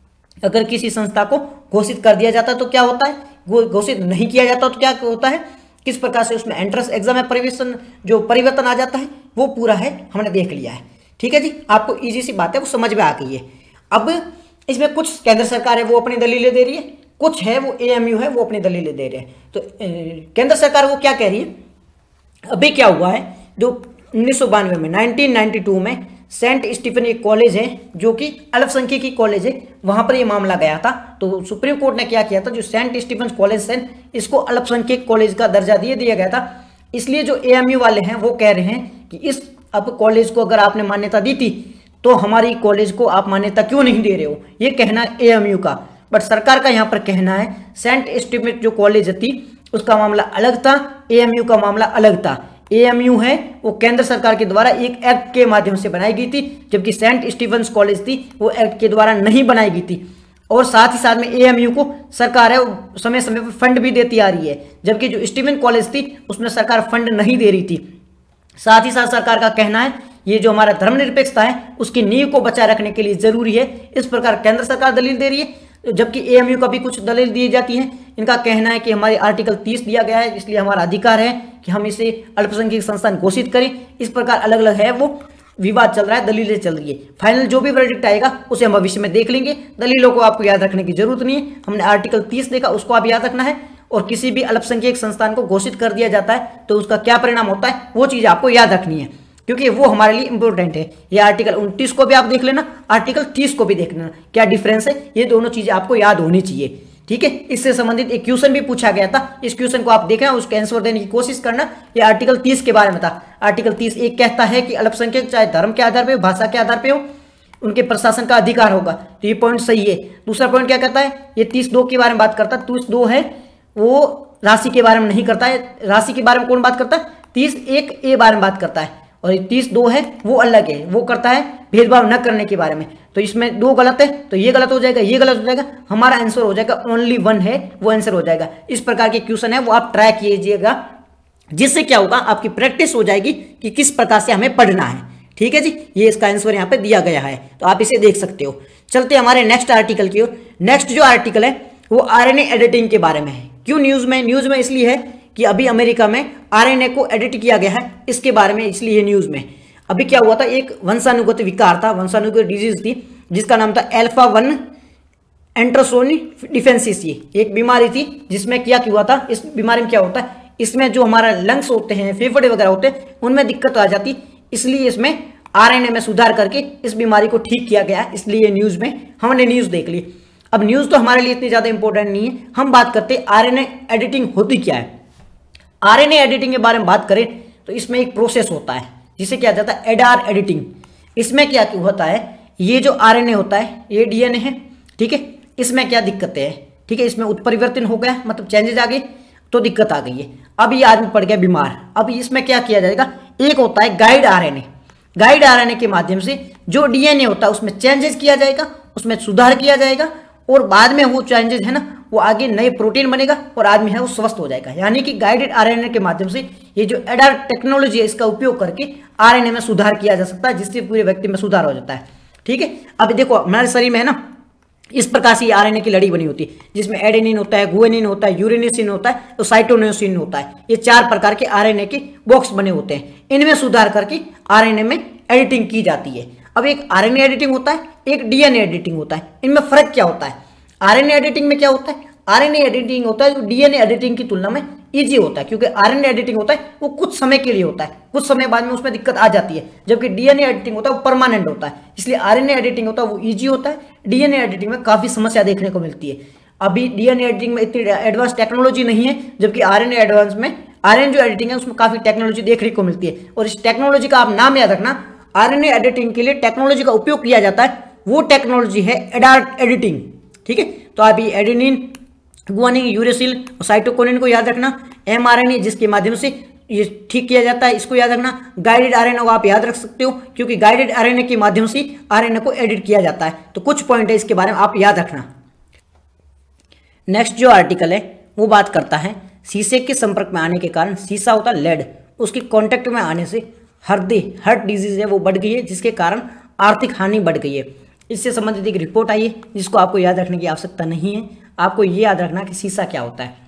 अगर किसी संस्था को घोषित कर दिया जाता है तो क्या होता है, वो घोषित नहीं किया जाता तो क्या होता है, किस प्रकार से उसमें एंट्रेंस एग्जाम में परिवर्तन जो परिवर्तन आ जाता है वो पूरा है हमने देख लिया है। ठीक है जी, आपको इजी सी बात है वो समझ में आ गई है। अब इसमें कुछ केंद्र सरकार है वो अपनी दलीलें दे रही है, कुछ है वो ए एम यू है वो अपनी दलीलें दे रहे हैं। तो केंद्र सरकार वो क्या कह रही है, अभी क्या हुआ है, जो उन्नीस सौ बानवे में नाइनटीन नाइनटी टू में सेंट स्टीफन एक कॉलेज है जो कि अल्पसंख्यक की कॉलेज है, वहां पर ये मामला गया था। तो सुप्रीम कोर्ट ने क्या किया था, जो सेंट स्टीफन कॉलेज है इसको अल्पसंख्यक कॉलेज का दर्जा दे दिया गया था। इसलिए जो ए एम यू वाले हैं वो कह रहे हैं कि इस अब कॉलेज को अगर आपने मान्यता दी थी तो हमारी कॉलेज को आप मान्यता क्यों नहीं दे रहे हो, ये कहना है ए एम यू का। बट सरकार का यहाँ पर कहना है सेंट स्टीफन जो कॉलेज थी उसका मामला अलग था, ए एम यू का मामला अलग था। ए एम यू है वो केंद्र सरकार के द्वारा एक एक्ट के माध्यम से बनाई गई थी, जबकि सेंट स्टीफन्स कॉलेज थी वो एक्ट के द्वारा नहीं बनाई गई थी। और साथ ही साथ में ए एम यू को सरकार है वो समय समय पर फंड भी देती आ रही है, जबकि जो स्टीफन कॉलेज थी उसमें सरकार फंड नहीं दे रही थी। साथ ही साथ सरकार का कहना है ये जो हमारा धर्मनिरपेक्षता है उसकी नींव को बचाए रखने के लिए जरूरी है, इस प्रकार केंद्र सरकार दलील दे रही है, जबकि ए एम यू का भी कुछ दलील दी जाती है। इनका कहना है कि हमारे आर्टिकल तीस दिया गया है इसलिए हमारा अधिकार है कि हम इसे अल्पसंख्यक संस्थान घोषित करें। इस प्रकार अलग अलग है वो विवाद चल रहा है, दलीलें चल रही है। फाइनल जो भी वर्डिक्ट आएगा उसे हम भविष्य में देख लेंगे, दलीलों को आपको याद रखने की जरूरत नहीं है। हमने आर्टिकल तीस देखा उसको आप याद रखना है, और किसी भी अल्पसंख्यक संस्थान को घोषित कर दिया जाता है तो उसका क्या परिणाम होता है वो चीज आपको याद रखनी है, क्योंकि वो हमारे लिए इंपॉर्टेंट है। ये आर्टिकल उनतीस को भी आप देख लेना, आर्टिकल तीस को भी देख लेना, क्या डिफरेंस है, ये दोनों चीजें आपको याद होनी चाहिए। ठीक है, इससे संबंधित एक क्वेश्चन भी पूछा गया था, इस क्वेश्चन को आप देखें उसके आंसर देने की कोशिश करना। ये आर्टिकल तीस के बारे में था। आर्टिकल तीस एक कहता है कि अल्पसंख्यक चाहे धर्म के आधार पर, भाषा के आधार पर हो, उनके प्रशासन का अधिकार होगा, तो ये पॉइंट सही है। दूसरा पॉइंट क्या कहता है, ये तीस दो के बारे में बात करता है। तीस दो है वो राशि के बारे में नहीं करता है, राशि के बारे में कौन बात करता है, तीस एक ए बारे में बात करता है, और तीस दो है वो अलग है, वो करता है भेदभाव न करने के बारे में। तो इसमें दो गलत है तो ये गलत हो जाएगा, ये गलत हो जाएगा, हमारा आंसर हो जाएगा ओनली वन है वो आंसर हो जाएगा। इस प्रकार के क्वेश्चन है वो आप ट्राई कीजिएगा, जिससे क्या होगा आपकी प्रैक्टिस हो जाएगी कि किस प्रकार से हमें पढ़ना है। ठीक है जी, ये इसका आंसर यहाँ पे दिया गया है, तो आप इसे देख सकते हो। चलते हमारे नेक्स्ट आर्टिकल की ओर। नेक्स्ट जो आर्टिकल है वो आरएनए एडिटिंग के बारे में है। क्यों न्यूज में, न्यूज में इसलिए है कि अभी अमेरिका में आरएनए को एडिट किया गया है, इसके बारे में इसलिए न्यूज में। अभी क्या हुआ था, एक वंशानुगत विकार था, वंशानुगत डिजीज थी जिसका नाम था अल्फा वन एंट्रोसोनी डिफेंसिस। ये एक बीमारी थी जिसमें क्या हुआ था, इस बीमारी में क्या होता है, इसमें जो हमारा लंग्स होते हैं, फेफड़े वगैरह होते हैं, उनमें दिक्कत आ जाती, इसलिए इसमें आरएनए में सुधार करके इस बीमारी को ठीक किया गया, इसलिए न्यूज में हमने न्यूज देख ली। अब न्यूज तो हमारे लिए इतनी ज्यादा इंपॉर्टेंट नहीं है, हम बात करते हैं आरएनए एडिटिंग होती क्या है। आरएनए एडिटिंग के बारे में बात करें तो इसमें एक प्रोसेस होता है जिसे क्या जाता है एडार एडिटिंग। इसमें क्या होता है, ये जो आरएनए होता है ये डीएनए है, ठीक है, इसमें क्या दिक्कतें हैं, ठीक है, इसमें उत्परिवर्तन हो गया, मतलब चेंजेज आ गए। तो दिक्कत आ गई है। अब ये आदमी पड़ गया बीमार। अब इसमें क्या किया जाएगा, एक होता है गाइड आरएनए। गाइड आरएनए के माध्यम से जो डीएनए होता है उसमें चेंजेस किया जाएगा, उसमें सुधार किया जाएगा और बाद में वो चेंजेस है ना वो आगे नए प्रोटीन बनेगा और आदमी है वो स्वस्थ हो जाएगा। यानी कि गाइडेड आरएनए के माध्यम से ये जो एडार टेक्नोलॉजी है इसका उपयोग करके आरएनए में सुधार किया जा सकता है, जिससे पूरे व्यक्ति में सुधार हो जाता है। ठीक है, अब देखो हमारे शरीर में है ना इस प्रकार से आरएनए की लड़ी बनी होती है, जिसमें एडेनिन होता है, गुआनिन होता है, यूरेनिसिन होता है और साइटोसिन होता है। ये चार प्रकार के आरएनए के बॉक्स बने होते हैं। इनमें सुधार करके आरएनए में एडिटिंग की जाती है। अब एक आरएनए एडिटिंग होता है, एक डीएनए एडिटिंग होता है। इनमें फर्क क्या होता है? आरएनए एडिटिंग में क्या होता है, आरएनए एडिटिंग होता है जो डीएनए एडिटिंग की तुलना में इजी होता है, क्योंकि आरएनए एडिटिंग होता है वो कुछ समय के लिए होता है, कुछ समय बाद में उसमें दिक्कत आ जाती है, जबकि डीएनए एडिटिंग होता है वो परमानेंट होता है। इसलिए आरएनए एडिटिंग होता है वो इजी होता है, डीएनए एडिटिंग में काफी समस्या देखने को मिलती है। अभी डीएनए एडिटिंग में इतनी एडवांस टेक्नोलॉजी नहीं है, जबकि आरएनए एडवांस में आरएनए जो एडिटिंग है उसमें काफी टेक्नोलॉजी देखने को मिलती है। और इस टेक्नोलॉजी का आप नाम याद रखना, आरएनए एडिटिंग के लिए टेक्नोलॉजी का उपयोग किया जाता है, वो टेक्नोलॉजी है एडार एडिटिंग। ठीक है, तो आप ये एडेनिन, गुआनिन, यूरेसिल और साइटोकिनिन को याद रखना। एमआरएनए जिसके माध्यम से ये ठीक किया जाता है, इसको याद रखना। गाइडेड आरएनए को आप याद रख सकते हो, क्योंकि गाइडेड आरएनए के माध्यम से आरएनए को एडिट किया जाता है। तो कुछ पॉइंट है इसके बारे में आप याद रखना। नेक्स्ट जो आर्टिकल है वो बात करता है शीशे के संपर्क में आने के कारण, शीशा होता है लेड, उसके कांटेक्ट में आने से हृदय हार्ट डिजीज है वो बढ़ गई है, जिसके कारण आर्थिक हानि बढ़ गई है। इससे संबंधित एक रिपोर्ट आई है जिसको आपको याद रखने की आवश्यकता नहीं है। आपको ये याद रखना कि शीशा क्या होता है।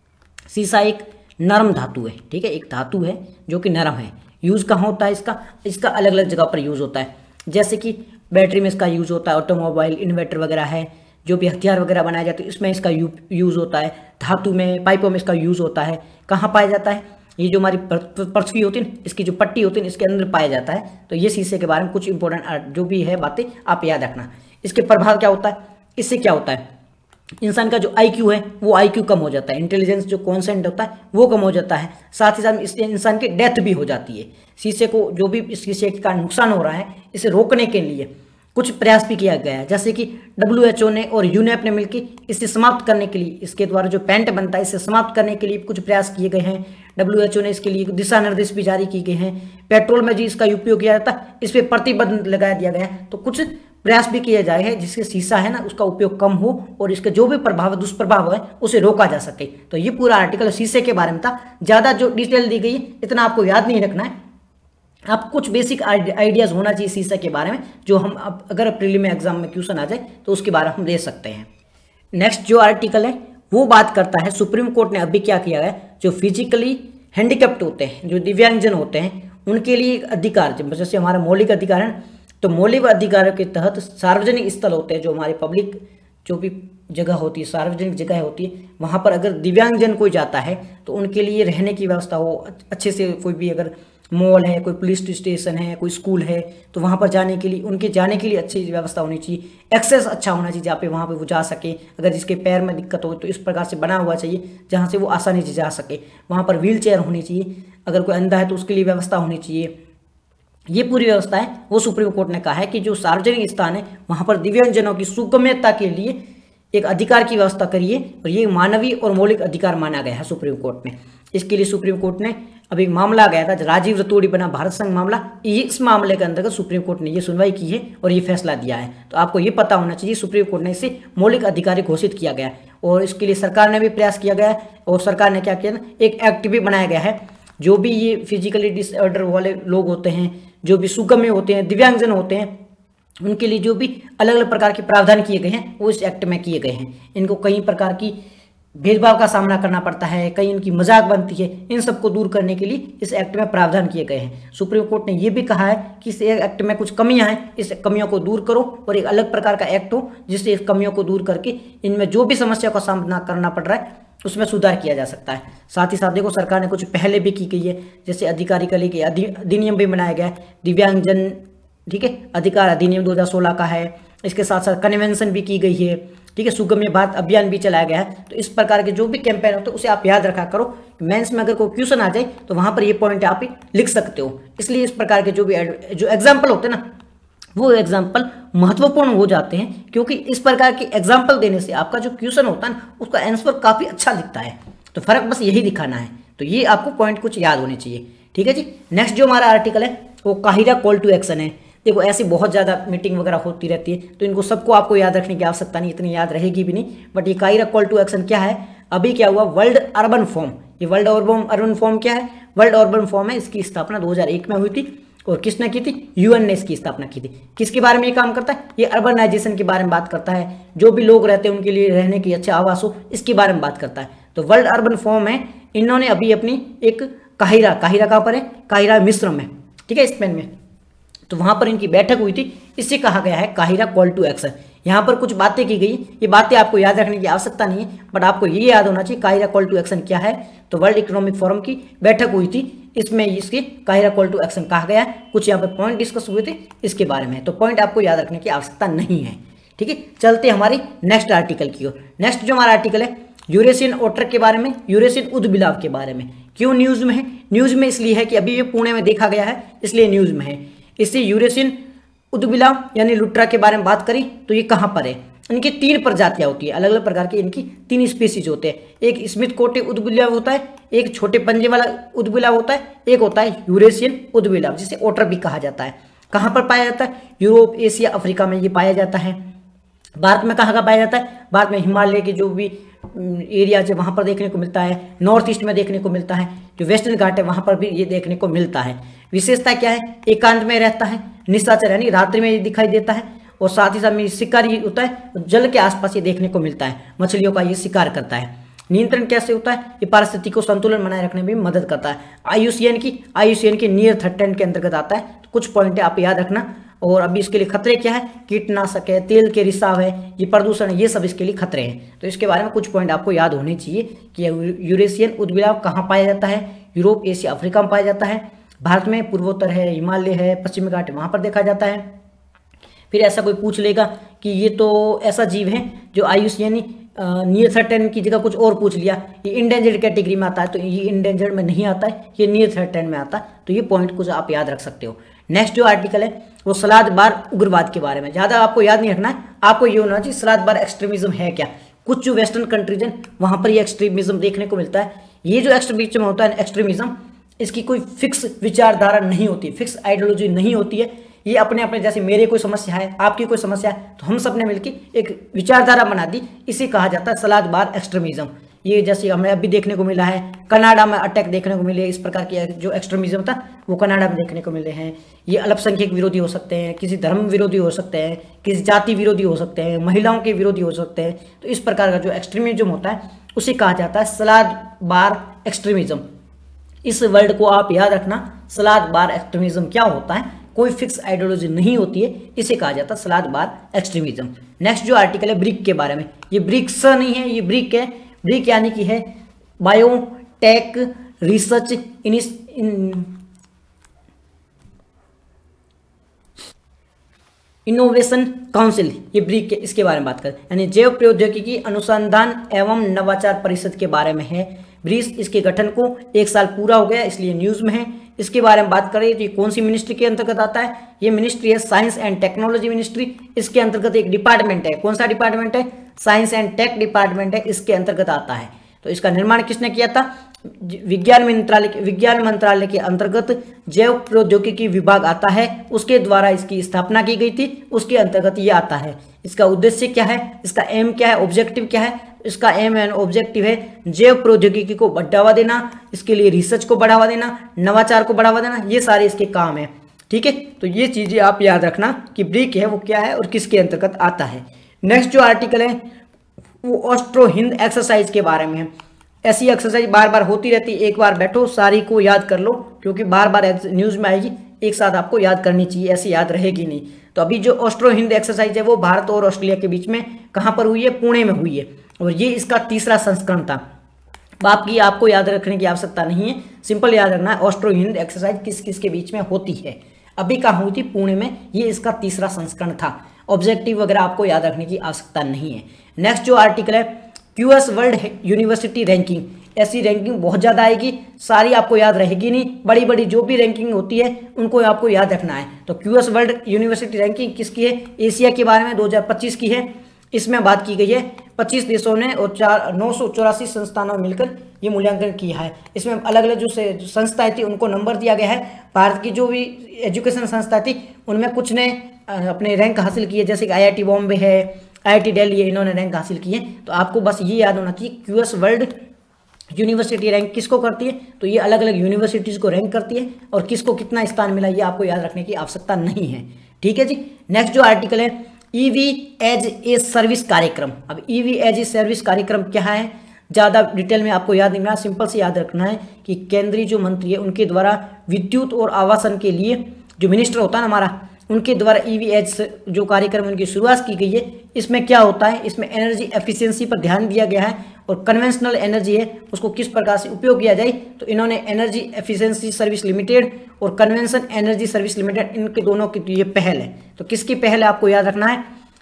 शीशा एक नरम धातु है। ठीक है, एक धातु है जो कि नरम है। यूज कहाँ होता है इसका? इसका अलग अलग जगह पर यूज होता है, जैसे कि बैटरी में इसका यूज होता है, ऑटोमोबाइल, इन्वर्टर वगैरह है, जो भी हथियार वगैरह बनाए जाते हैं इसमें इसका यूज होता है। धातु में, पाइपों में इसका यूज होता है। कहाँ पाया जाता है? ये जो हमारी पृथ्वी होती है, इसकी जो पट्टी होती है इसके अंदर पाया जाता है। तो ये शीशे के बारे में कुछ इंपॉर्टेंट जो भी है बातें आप याद रखना। इसके प्रभाव क्या होता है? इससे क्या होता है, इंसान का जो आईक्यू है वो आईक्यू कम हो जाता है, इंटेलिजेंस जो कॉन्सेंट होता है वो कम हो जाता है। साथ ही साथ इससे इंसान की डेथ भी हो जाती है। शीशे को जो भी इस शीशे का नुकसान हो रहा है इसे रोकने के लिए कुछ प्रयास भी किया गया है, जैसे कि डब्ल्यू एच ओ ने और यूनेप ने मिलकर इसे समाप्त करने के लिए, इसके द्वारा जो पेंट बनता है इसे समाप्त करने के लिए कुछ प्रयास किए गए हैं। डब्ल्यू एच ओ ने इसके लिए दिशा निर्देश भी जारी किए गए हैं। पेट्रोल में जो इसका उपयोग किया जाता है इस पर प्रतिबंध लगा दिया गया है। तो कुछ प्रयास भी किए जाए हैं जिससे शीशा है ना उसका उपयोग कम हो और इसके जो भी प्रभाव दुष्प्रभाव है उसे रोका जा सके। तो ये पूरा आर्टिकल शीशे के बारे में था। ज़्यादा जो डिटेल दी गई है इतना आपको याद नहीं रखना है, आपको कुछ बेसिक आइडियाज होना चाहिए शीशे के बारे में, जो हम अब अगर प्रीलिम एग्जाम में क्वेश्चन आ जाए तो उसके बारे में हम ले सकते हैं। नेक्स्ट जो आर्टिकल है वो बात करता है, सुप्रीम कोर्ट ने अभी क्या किया है, जो फिजिकली हैंडीकैप्ड होते हैं, जो दिव्यांगजन होते हैं, उनके लिए एक अधिकार, जैसे हमारा मौलिक अधिकार है, तो मौलिक अधिकारों के तहत सार्वजनिक स्थल होते हैं, जो हमारे पब्लिक जो भी जगह होती है, सार्वजनिक जगह होती है, वहाँ पर अगर दिव्यांगजन कोई जाता है तो उनके लिए रहने की व्यवस्था हो अच्छे से। कोई भी अगर मॉल है, कोई पुलिस स्टेशन है, कोई स्कूल है, तो वहाँ पर जाने के लिए, उनके जाने के लिए अच्छी व्यवस्था होनी चाहिए। एक्सेस अच्छा होना चाहिए जहाँ पे वहाँ पे वो जा सके। अगर जिसके पैर में दिक्कत हो तो इस प्रकार से बना हुआ चाहिए जहाँ से वो आसानी से जा सके। वहाँ पर व्हील चेयर होनी चाहिए, अगर कोई अंधा है तो उसके लिए व्यवस्था होनी चाहिए। ये पूरी व्यवस्था है वो सुप्रीम कोर्ट ने कहा है कि जो सार्वजनिक स्थान है वहाँ पर दिव्यांगजनों की सुगम्यता के लिए एक अधिकार की व्यवस्था करिए, और ये मानवीय और मौलिक अधिकार माना गया है सुप्रीम कोर्ट में। इसके लिए सुप्रीम कोर्ट ने अभी एक मामला गया था, राजीव रतोड़ी बना भारत संघ मामला, इस मामले के अंतर्गत सुप्रीम कोर्ट ने ये सुनवाई की है और ये फैसला दिया है। तो आपको ये पता होना चाहिए सुप्रीम कोर्ट ने इसे मौलिक अधिकार घोषित किया गया है, और इसके लिए सरकार ने भी प्रयास किया गया है। और सरकार ने क्या किया ना, एक एक्ट भी बनाया गया है, जो भी ये फिजिकली डिसऑर्डर वाले लोग होते हैं, जो भी सुगम्य होते हैं, दिव्यांगजन होते हैं, उनके लिए जो भी अलग अलग प्रकार के प्रावधान किए गए हैं वो इस एक्ट में किए गए हैं। इनको कई प्रकार की भेदभाव का सामना करना पड़ता है, कई इनकी मजाक बनती है, इन सबको दूर करने के लिए इस एक्ट में प्रावधान किए गए हैं। सुप्रीम कोर्ट ने यह भी कहा है कि इस एक्ट में कुछ कमियां हैं, इस कमियों को दूर करो और एक अलग प्रकार का एक्ट हो जिससे इस कमियों को दूर करके इनमें जो भी समस्या का सामना करना पड़ रहा है उसमें सुधार किया जा सकता है। साथ ही साथ देखो सरकार ने कुछ पहले भी की गई है, जैसे अधिकारी के लिए अधिनियम भी बनाया गया है, दिव्यांगजन ठीक है अधिकार अधिनियम दो हज़ार सोलह का है। इसके साथ साथ कन्वेंशन भी की गई है, ठीक है, सुगम्य भारत अभियान भी चलाया गया है। तो इस प्रकार के जो भी कैंपेन होते हैं उसे आप याद रखा करो। मेंस में अगर कोई क्वेश्चन आ जाए तो वहां पर ये पॉइंट आप लिख सकते हो। इसलिए इस प्रकार के जो भी जो एग्जाम्पल होते हैं ना वो एग्जाम्पल महत्वपूर्ण हो जाते हैं, क्योंकि इस प्रकार के एग्जाम्पल देने से आपका जो क्वेश्चन होता है ना उसका आंसर काफी अच्छा दिखता है। तो फर्क बस यही दिखाना है। तो ये आपको पॉइंट कुछ याद होने चाहिए, ठीक है जी। नेक्स्ट जो हमारा आर्टिकल है वो काहिरा कॉल टू एक्शन है। देखो ऐसी बहुत ज़्यादा मीटिंग वगैरह होती रहती है, तो इनको सबको आपको याद रखने की आवश्यकता नहीं, इतनी याद रहेगी भी नहीं। बट ये काहिरा कॉल टू एक्शन क्या है, अभी क्या हुआ, वर्ल्ड अर्बन फोरम, ये वर्ल्ड अर्बन अर्बन फोरम क्या है, वर्ल्ड अर्बन फोरम है, इसकी स्थापना दो हज़ार एक में हुई थी। और किसने की थी, यूएन ने इसकी स्थापना की थी। किसके बारे में ये काम करता है, ये अर्बनाइजेशन के बारे में बात करता है, जो भी लोग रहते हैं उनके लिए रहने की अच्छा आवास हो, इसके बारे में बात करता है। तो वर्ल्ड अर्बन फोरम है, इन्होंने अभी अपनी एक काहिरा, काहिरा कहाँ पर है, काहिरा मिस्र में, ठीक है, स्पेन में, तो वहां पर इनकी बैठक हुई थी। इससे कहा गया है काहिरा कॉल टू एक्शन। यहाँ पर कुछ बातें की गई, ये बातें आपको याद रखने की आवश्यकता नहीं है, बट आपको ये याद होना चाहिए काहिरा कॉल टू एक्शन क्या है। तो वर्ल्ड इकोनॉमिक फोरम की बैठक हुई थी, इसमें इसके काहिरा कॉल टू एक्शन कहा गया है। कुछ यहाँ पर पॉइंट डिस्कस हुए थे इसके बारे में, तो पॉइंट आपको याद रखने की आवश्यकता नहीं है, ठीक है। चलते हमारी नेक्स्ट आर्टिकल की ओर। नेक्स्ट जो हमारा आर्टिकल है यूरेशियन ओटर के बारे में, यूरेशियन उद्बिलाव के बारे में। क्यों न्यूज में है, न्यूज में इसलिए है कि अभी ये पुणे में देखा गया है, इसलिए न्यूज में है। इससे यूरेशियन उद्बिलाव यानी लुट्रा के बारे में बात करी तो ये कहाँ पर है, इनकी तीन प्रजातियां होती है, अलग अलग प्रकार की इनकी तीन स्पीसीज होते हैं। एक स्मिथ कोटे उद्बिलाव होता है, एक छोटे पंजे वाला उद्बिलाव होता है, एक होता है यूरेशियन उद्बिलाव जिसे ओटर भी कहा जाता है। कहाँ पर पाया जाता है, यूरोप, एशिया, अफ्रीका में ये पाया जाता है। भारत में कहाँ का पाया जाता है, भारत में हिमालय के जो भी एरिया है वहाँ पर देखने को मिलता है, नॉर्थ ईस्ट में देखने को मिलता है, जो वेस्टर्न घाट है वहाँ पर भी ये देखने को मिलता है। विशेषता क्या है, एकांत में रहता है, निशाचर यानी रात्रि में ये दिखाई देता है, और साथ ही साथ में शिकारी होता है, जल के आसपास ये देखने को मिलता है, मछलियों का ये शिकार करता है। नियंत्रण कैसे होता है, ये पारिस्थितिकी को संतुलन बनाए रखने में भी मदद करता है। आईयूसीएन की आईयूसीएन के नियर थ्रेटेंड के अंतर्गत आता है। तो कुछ पॉइंट आप याद रखना। और अभी इसके लिए खतरे क्या है, कीटनाशक है, तेल के रिसाव है, ये प्रदूषण है, ये सब इसके लिए खतरे हैं। तो इसके बारे में कुछ पॉइंट आपको याद होने चाहिए कि यूरेशियन उद्बिलाव कहाँ पाया जाता है, यूरोप, एशिया, अफ्रीका में पाया जाता है। भारत में पूर्वोत्तर है, हिमालय है, पश्चिमी घाट वहाँ पर देखा जाता है। फिर ऐसा कोई पूछ लेगा कि ये तो ऐसा जीव है जो आईयूसीएन नियर थ्रेटेंड की जगह कुछ और पूछ लिया, ये इंडेंजर्ड कैटेगरी में आता है, तो ये इंडेंजर्ड में नहीं आता है, ये नियर थ्रेटेंड में आता है। तो ये पॉइंट कुछ आप याद रख सकते हो। नेक्स्ट जो आर्टिकल है वो सलाद बार उग्रवाद के बारे में। ज़्यादा आपको याद नहीं रखना है, आपको ये होना चाहिए सलाद बार एक्सट्रीमिज्म है क्या। कुछ जो वेस्टर्न कंट्रीज हैं वहाँ पर ये एक्सट्रीमिज्म देखने को मिलता है। ये जो एक्सट्रीमिज्म होता है, एक्सट्रीमिज्म, इसकी कोई फिक्स विचारधारा नहीं होती, फिक्स आइडियोलॉजी नहीं होती है। ये अपने अपने, जैसे मेरे कोई समस्या है, आपकी कोई समस्या है, तो हम सब ने मिलकर एक विचारधारा बना दी, इसे कहा जाता है सलाद बार एक्सट्रीमिज्म। ये जैसे हमें अभी देखने को मिला है, कनाडा में अटैक देखने को मिले, इस प्रकार की जो एक्सट्रीमिज्म था वो कनाडा में देखने को मिले हैं। ये अल्पसंख्यक विरोधी हो सकते हैं, किसी धर्म विरोधी हो सकते हैं, किसी जाति विरोधी हो सकते हैं, महिलाओं के विरोधी हो सकते हैं। तो इस प्रकार का जो एक्सट्रीमिज्म होता है उसे कहा जाता है सलाद बार एक्सट्रीमिज्म। इस वर्ड को आप याद रखना, सलाद बार एक्सट्रीमिज्म क्या होता है, कोई फिक्स आइडियोलॉजी नहीं होती है, इसे कहा जाता है सलाद बार एक्सट्रीमिज्म। नेक्स्ट जो आर्टिकल है ब्रिक के बारे में, ये ब्रिक्स नहीं है, ये ब्रिक है। ब्रिक यानी कि है बायोटेक रिसर्च इनिस इन इनोवेशन काउंसिल, ये ब्रिक के इसके बारे में बात करें, यानी जैव प्रौद्योगिकी अनुसंधान एवं नवाचार परिषद के बारे में है। ब्रिक्स, इसके गठन को एक साल पूरा हो गया, इसलिए न्यूज में है। इसके बारे में बात करें तो ये कौन सी मिनिस्ट्री के अंतर्गत आता है, ये मिनिस्ट्री है साइंस एंड टेक्नोलॉजी मिनिस्ट्री। इसके अंतर्गत एक डिपार्टमेंट है, कौन सा डिपार्टमेंट है, साइंस एंड टेक डिपार्टमेंट है, इसके अंतर्गत आता है। तो इसका निर्माण किसने किया था, विज्ञान मंत्रालय के विज्ञान मंत्रालय के अंतर्गत जैव प्रौद्योगिकी विभाग आता है, उसके द्वारा इसकी स्थापना की गई थी, उसके अंतर्गत ये आता है। इसका उद्देश्य क्या है, इसका एम क्या है, ऑब्जेक्टिव क्या है, इसका एम एंड ऑब्जेक्टिव है जैव प्रौद्योगिकी को बढ़ावा देना, इसके लिए रिसर्च को बढ़ावा देना, नवाचार को बढ़ावा देना, ये सारे इसके काम है, ठीक है। तो ये चीजें आप याद रखना कि ब्रिक है वो क्या है और किसके अंतर्गत आता है। नेक्स्ट जो आर्टिकल है वो ऑस्ट्रो हिंद एक्सरसाइज के बारे में है। ऐसी एक्सरसाइज बार बार होती रहती है, एक बार बैठो सारी को याद कर लो, क्योंकि बार बार न्यूज में आएगी, एक साथ आपको याद करनी चाहिए, ऐसी याद रहेगी नहीं। तो अभी जो ऑस्ट्रो हिंद एक्सरसाइज है वो भारत और ऑस्ट्रेलिया के बीच में कहाँ पर हुई है, पुणे में हुई है, और ये इसका तीसरा संस्करण था। बाकी आपको याद रखने की आवश्यकता नहीं है, सिंपल याद रखना है ऑस्ट्रो हिंद एक्सरसाइज किस किस के बीच में होती है। अभी कहाँ हुई थी, पुणे में, ये इसका तीसरा संस्करण था। ऑब्जेक्टिव वगैरह आपको याद रखने की आवश्यकता नहीं है। नेक्स्ट जो आर्टिकल है क्यूएस वर्ल्ड यूनिवर्सिटी रैंकिंग, ऐसी रैंकिंग बहुत ज़्यादा आएगी, सारी आपको याद रहेगी नहीं, बड़ी बड़ी जो भी रैंकिंग होती है उनको आपको याद रखना है। तो क्यूएस वर्ल्ड यूनिवर्सिटी रैंकिंग किसकी है, एशिया के बारे में दो हज़ार पच्चीस की है। इसमें बात की गई है पच्चीस देशों ने और चार नौ सौ चौरासी संस्थानों मिलकर ये मूल्यांकन किया है। इसमें अलग अलग जो, से, जो संस्थाएं थी उनको नंबर दिया गया है। भारत की जो भी एजुकेशन संस्था थी उनमें कुछ ने अपने रैंक हासिल किए, जैसे कि आई आई टी बॉम्बे है, आई आई टी दिल्ली है, इन्होंने रैंक हासिल किए। तो आपको बस ये याद होना चाहिए क्यूएस वर्ल्ड यूनिवर्सिटी रैंक किसको करती है, तो ये अलग अलग यूनिवर्सिटीज़ को रैंक करती है और किसको कितना स्थान मिला ये आपको याद रखने की आवश्यकता नहीं है। ठीक है जी। नेक्स्ट जो आर्टिकल है ईवी एज ए सर्विस कार्यक्रम। अब ईवी एज ए सर्विस कार्यक्रम क्या है, ज़्यादा डिटेल में आपको याद नहीं रखना, सिंपल से याद रखना है कि केंद्रीय जो मंत्री है उनके द्वारा विद्युत और आवासन के लिए जो मिनिस्टर होता है ना हमारा, उनके द्वारा ईवी एज जो कार्यक्रम उनकी शुरुआत की गई है। इसमें क्या होता है, इसमें एनर्जी एफिशिएंसी पर ध्यान दिया गया है और कन्वेंशनल एनर्जी है उसको किस प्रकार से उपयोग किया जाए। तो इन्होंने एनर्जी एफिशिएंसी सर्विस लिमिटेड और कन्वेंशन एनर्जी सर्विस लिमिटेड, इनके दोनों की ये पहल है। तो किसकी पहल है आपको याद रखना है,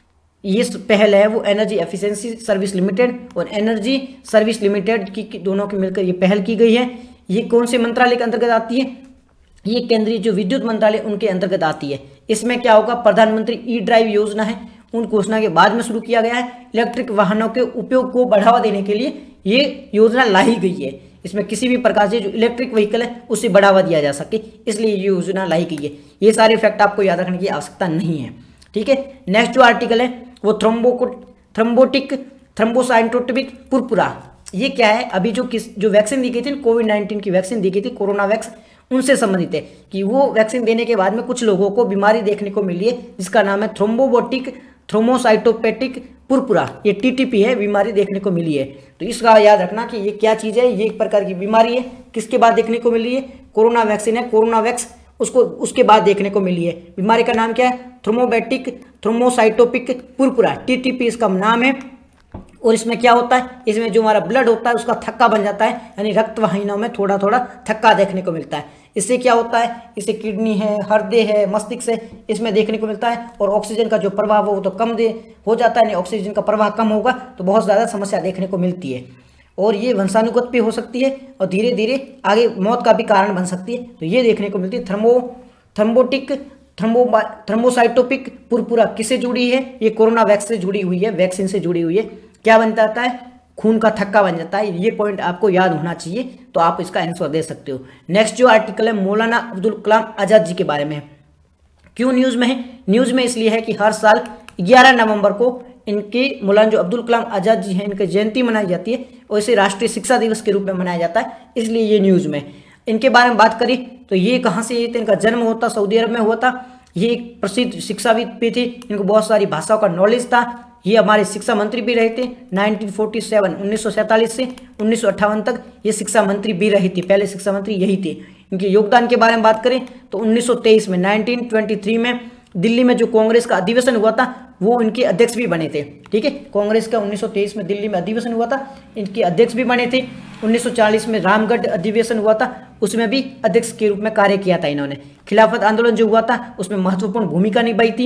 ये पहल है वो एनर्जी एफिशिएंसी सर्विस लिमिटेड और एनर्जी सर्विस लिमिटेड की, की दोनों की मिलकर ये पहल की गई है। ये कौन से मंत्रालय के अंतर्गत आती है, ये केंद्रीय जो विद्युत मंत्रालय उनके अंतर्गत आती है। इसमें क्या होगा, प्रधानमंत्री ई ड्राइव योजना है, उन घोषणा के बाद में शुरू किया गया है। इलेक्ट्रिक वाहनों के उपयोग को बढ़ावा देने के लिए ये योजना लाई गई है। इसमें किसी भी प्रकार से जो इलेक्ट्रिक व्हीकल है उससे बढ़ावा दिया जा सके, इसलिए ये योजना लाई गई है। ये सारे फैक्ट आपको याद रखने की आवश्यकता नहीं है। ठीक है। नेक्स्ट जो आर्टिकल है वो थ्रोम्बो थ्रोम्बोटिक थ्रोम्बोसाइटोटॉपिक पुरपुरा। ये क्या है, अभी जो किस जो वैक्सीन दी गई थी कोविड नाइन्टीन की वैक्सीन दी गई थी, कोरोना वैक्स, उनसे संबंधित है कि वो वैक्सीन देने के बाद में कुछ लोगों को बीमारी देखने को मिली है जिसका नाम है थ्रोम्बोटिक थ्रोम्बोसाइटोपेटिक पुरपुरा। ये टीटीपी है, बीमारी देखने को मिली है। तो इसका याद रखना कि ये क्या चीज़ है, ये एक प्रकार की बीमारी है। किसके बाद देखने को मिली है, कोरोना वैक्सीन है, कोरोना वैक्स उसको उसके बाद देखने को मिली है। बीमारी का नाम क्या है, थ्रोम्बोबैटिक थ्रोम्बोसाइटोपिक पुरपुरा, टीटीपी इसका नाम है। और इसमें क्या होता है, इसमें जो हमारा ब्लड होता है उसका थक्का बन जाता है, यानी रक्त वाहिनियों में थोड़ा थोड़ा थक्का देखने को मिलता है। इससे क्या होता है, इससे किडनी है, हृदय है, मस्तिष्क है, इसमें देखने को मिलता है। और ऑक्सीजन का जो प्रवाह वो तो कम दे हो जाता है, यानी ऑक्सीजन का प्रवाह कम होगा तो बहुत ज़्यादा समस्या देखने को मिलती है। और ये वंशानुगत भी हो सकती है और धीरे धीरे आगे मौत का भी कारण बन सकती है। तो ये देखने को मिलती है। Thrombo thrombotic thrombo thrombocytopenic purpura किससे जुड़ी है, ये कोरोना वैक्सीन से जुड़ी हुई है, वैक्सीन से जुड़ी हुई है। क्या बन जाता है, खून का थक्का बन जाता है। ये पॉइंट आपको याद होना चाहिए, तो आप इसका आंसर दे सकते हो। नेक्स्ट जो आर्टिकल है मौलाना अब्दुल कलाम आज़ाद जी के बारे में। क्यों न्यूज़ में है, न्यूज़ में इसलिए है कि हर साल ग्यारह नवंबर को इनके मौलाना जो अब्दुल कलाम आज़ाद जी हैं इनकी जयंती मनाई जाती है और इसे राष्ट्रीय शिक्षा दिवस के रूप में मनाया जाता है, इसलिए ये न्यूज़ में। इनके बारे में बात करें तो ये कहाँ से, ये तो इनका जन्म होता सऊदी अरब में हुआ था। ये एक प्रसिद्ध शिक्षाविद भी थे, इनको बहुत सारी भाषाओं का नॉलेज था। ये हमारे शिक्षा मंत्री भी रहे थे उन्नीस सौ सैंतालीस उन्नीस सौ सैंतालीस से उन्नीस सौ अट्ठावन तक ये शिक्षा मंत्री भी रही थी, पहले शिक्षा मंत्री यही थे। इनके योगदान के बारे में बात करें तो उन्नीस सौ तेईस में उन्नीस सौ तेईस में दिल्ली में जो कांग्रेस का अधिवेशन हुआ था वो इनके अध्यक्ष भी बने थे। ठीक है, कांग्रेस का उन्नीस सौ तेईस में दिल्ली में अधिवेशन हुआ था, इनके अध्यक्ष भी बने थे। उन्नीस सौ चालीस में रामगढ़ अधिवेशन हुआ था, उसमें भी अध्यक्ष के रूप में कार्य किया था इन्होंने। खिलाफत आंदोलन जो हुआ था उसमें महत्वपूर्ण भूमिका निभाई थी।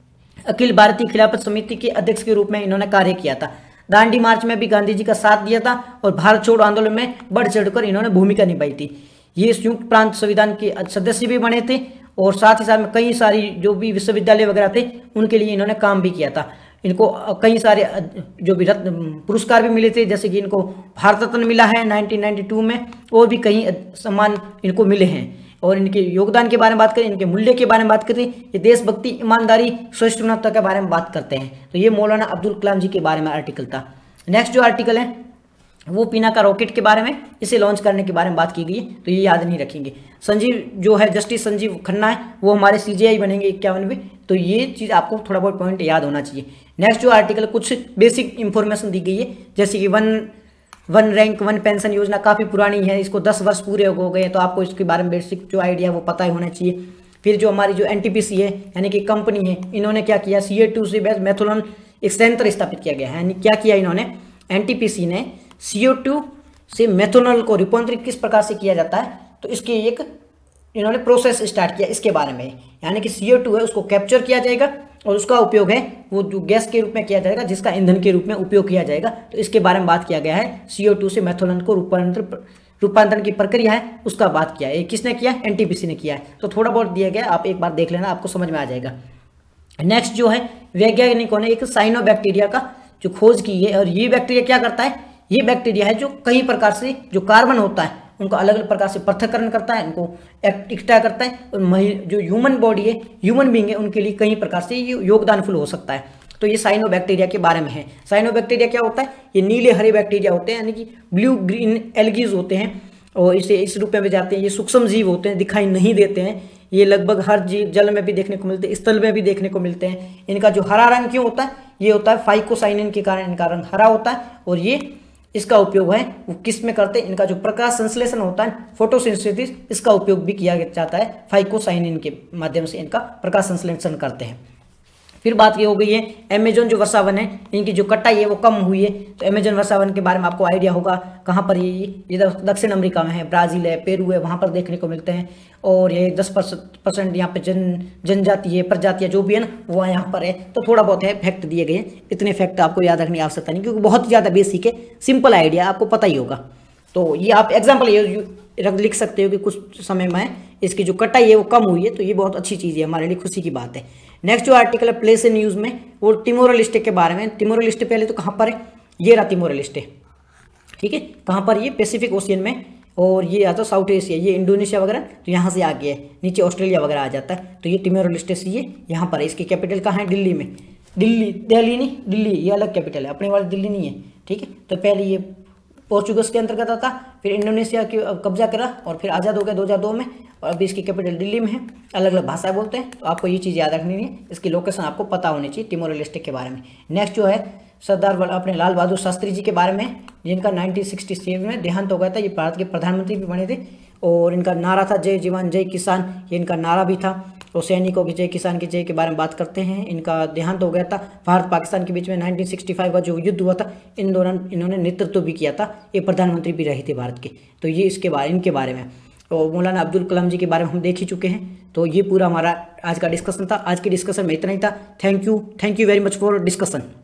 अखिल भारतीय खिलाफत समिति के अध्यक्ष के रूप में इन्होंने कार्य किया था। दांडी मार्च में भी गांधी जी का साथ दिया था और भारत छोड़ो आंदोलन में बढ़ चढ़कर इन्होंने भूमिका निभाई थी। ये संयुक्त प्रांत संविधान के सदस्य भी बने थे और साथ ही साथ में कई सारी जो भी विश्वविद्यालय वगैरह थे उनके लिए इन्होंने काम भी किया था। इनको कई सारे जो भी रत्न पुरस्कार भी मिले थे, जैसे कि इनको भारत रत्न मिला है उन्नीस सौ बानवे में, और भी कई सम्मान इनको मिले हैं। और इनके योगदान के बारे में बात करें, इनके मूल्य के बारे में बात करें, ये देशभक्ति, ईमानदारी, सहिष्णुता के बारे में बात करते हैं। तो ये मौलाना अब्दुल कलाम जी के बारे में आर्टिकल था। नेक्स्ट जो आर्टिकल है वो पिनाका रॉकेट के बारे में, इसे लॉन्च करने के बारे में बात की गई है, तो ये याद नहीं रखेंगे। संजीव जो है जस्टिस संजीव खन्ना है वो हमारे सीजीआई बनेंगे इक्यावनवे, तो ये चीज़ आपको थोड़ा बहुत पॉइंट याद होना चाहिए। नेक्स्ट जो आर्टिकल कुछ बेसिक इंफॉर्मेशन दी गई है, जैसे कि one one rank one pension योजना काफ़ी पुरानी है, इसको दस वर्ष पूरे हो गए, तो आपको इसके बारे में बेसिक जो आइडिया है वो पता ही होना चाहिए। फिर जो हमारी जो एनटीपीसी है यानी कि कंपनी है, इन्होंने क्या किया, सी ए टू से बेस्ड मेथोनॉल एक संयंत्र स्थापित किया गया है। यानी क्या किया इन्होंने, एनटीपीसी ने सी ओ टू से मेथोनॉल को रूपांतरित किस प्रकार से किया जाता है, तो इसकी एक इन्होंने प्रोसेस स्टार्ट किया इसके बारे में। यानी कि सी ओ टू है उसको कैप्चर किया जाएगा और उसका उपयोग है वो जो गैस के रूप में किया जाएगा, जिसका ईंधन के रूप में उपयोग किया जाएगा। तो इसके बारे में बात किया गया है, सी ओ टू से मेथोनॉल को रूपांतर रूपांतरण की प्रक्रिया है उसका बात किया है। किसने किया, एनटीपीसी ने किया है। तो थोड़ा बहुत दिया गया, आप एक बार देख लेना, आपको समझ में आ जाएगा। नेक्स्ट जो है वैज्ञानिकों ने एक साइनोबैक्टीरिया का जो खोज की है, और ये बैक्टीरिया क्या करता है, ये बैक्टीरिया है जो कई प्रकार से जो कार्बन होता है उनको अलग अलग प्रकार से पृथक्करण करता है, उनको इकट्ठा करता है, और जो ह्यूमन बॉडी है, ह्यूमन बींग है, उनके लिए कई प्रकार से ये योगदानफुल हो सकता है। तो ये साइनोबैक्टीरिया के बारे में है। साइनोबैक्टीरिया क्या होता है, ये नीले हरे बैक्टीरिया होते हैं, यानी कि ब्लू ग्रीन एल्गीज होते हैं, और इसे इस रूप में भी जाते हैं। ये सूक्ष्म जीव होते हैं, दिखाई नहीं देते हैं, ये लगभग हर जीव जल में भी देखने को मिलते हैं, स्थल में भी देखने को मिलते हैं। इनका जो हरा रंग क्यों होता है, ये होता है फाइकोसाइनिन के कारण इनका रंग हरा होता है, और ये इसका उपयोग है वो किस में करते हैं, इनका जो प्रकाश संश्लेषण होता है फोटोसिंथेसिस, इसका उपयोग भी किया जाता है, फाइकोसाइनिन के माध्यम से इनका प्रकाश संश्लेषण करते हैं। फिर बात ये हो गई है अमेजोन जो वर्षावन है, इनकी जो कटाई है वो कम हुई है। तो अमेजोन वर्षावन के बारे में आपको आइडिया होगा, कहाँ पर ये ये दक्षिण अमेरिका में है, ब्राज़ील है, पेरू है, वहाँ पर देखने को मिलते हैं। और ये दस परसेंट यहाँ पे जन जनजाति है, प्रजातियाँ जो भी है ना वो यहाँ पर है। तो थोड़ा बहुत है फैक्ट दिए गए हैं, इतने फैक्ट आपको याद रखने की आवश्यकता नहीं, क्योंकि बहुत ज़्यादा बेसिक है, सिंपल आइडिया आपको पता ही होगा। तो ये आप एग्जाम्पल ये रख लिख सकते हो कि कुछ समय में इसकी जो कटाई है वो कम हुई है, तो ये बहुत अच्छी चीज़ है, हमारे लिए खुशी की बात है। नेक्स्ट जो आर्टिकल है प्लेस इन न्यूज़ में, वो टिमोर लेस्टे के बारे में। टिमोर लेस्टे पहले तो कहाँ पर है, ये रहा टिमोर लेस्टे, ठीक है, कहाँ पर, ये पैसिफिक ओशियन में, और ये आता साउथ एशिया, ये इंडोनेशिया वगैरह, तो यहाँ से आ गया है, नीचे ऑस्ट्रेलिया वगैरह आ जाता है। तो ये टिमोर लेस्टे से ये यहाँ पर है, इसकी कैपिटल कहाँ है, दिल्ली में। दिल्ली, दिल्ली नहीं, दिल्ली, ये अलग कैपिटल है, अपने वाली दिल्ली नहीं है, ठीक है। तो पहले ये पोर्चुगीज के अंतर्गत आता, फिर इंडोनेशिया की कब्जा करा, और फिर आज़ाद हो गया दो हज़ार दो में, और अभी इसकी कैपिटल दिल्ली में है। अलग अलग भाषाएं बोलते हैं, तो आपको ये चीज़ याद रखनी है, इसकी लोकेशन आपको पता होनी चाहिए टिमोर लेस्टे के बारे में। नेक्स्ट जो है सरदार अपने लाल बहादुर शास्त्री जी के बारे में, जिनका नाइनटीन सिक्सटी सेवन में देहांत हो गया था। ये भारत के प्रधानमंत्री भी बने थे, और इनका नारा था जय जवान जय किसान, ये इनका नारा भी था। और सैनिकों की जय, किसान की जय के बारे में बात करते हैं। इनका देहांत हो गया था। भारत पाकिस्तान के बीच में नाइनटीन सिक्सटी फाइव का जो युद्ध हुआ था, इन दौरान इन्होंने नेतृत्व भी किया था, ये प्रधानमंत्री भी रहे थे भारत के। तो ये इसके बारे इनके बारे में, और मौलाना अब्दुल कलाम जी के बारे में हम देख ही चुके हैं। तो ये पूरा हमारा आज का डिस्कशन था। आज के डिस्कशन में इतना ही था। Thank you thank you very much for discussion.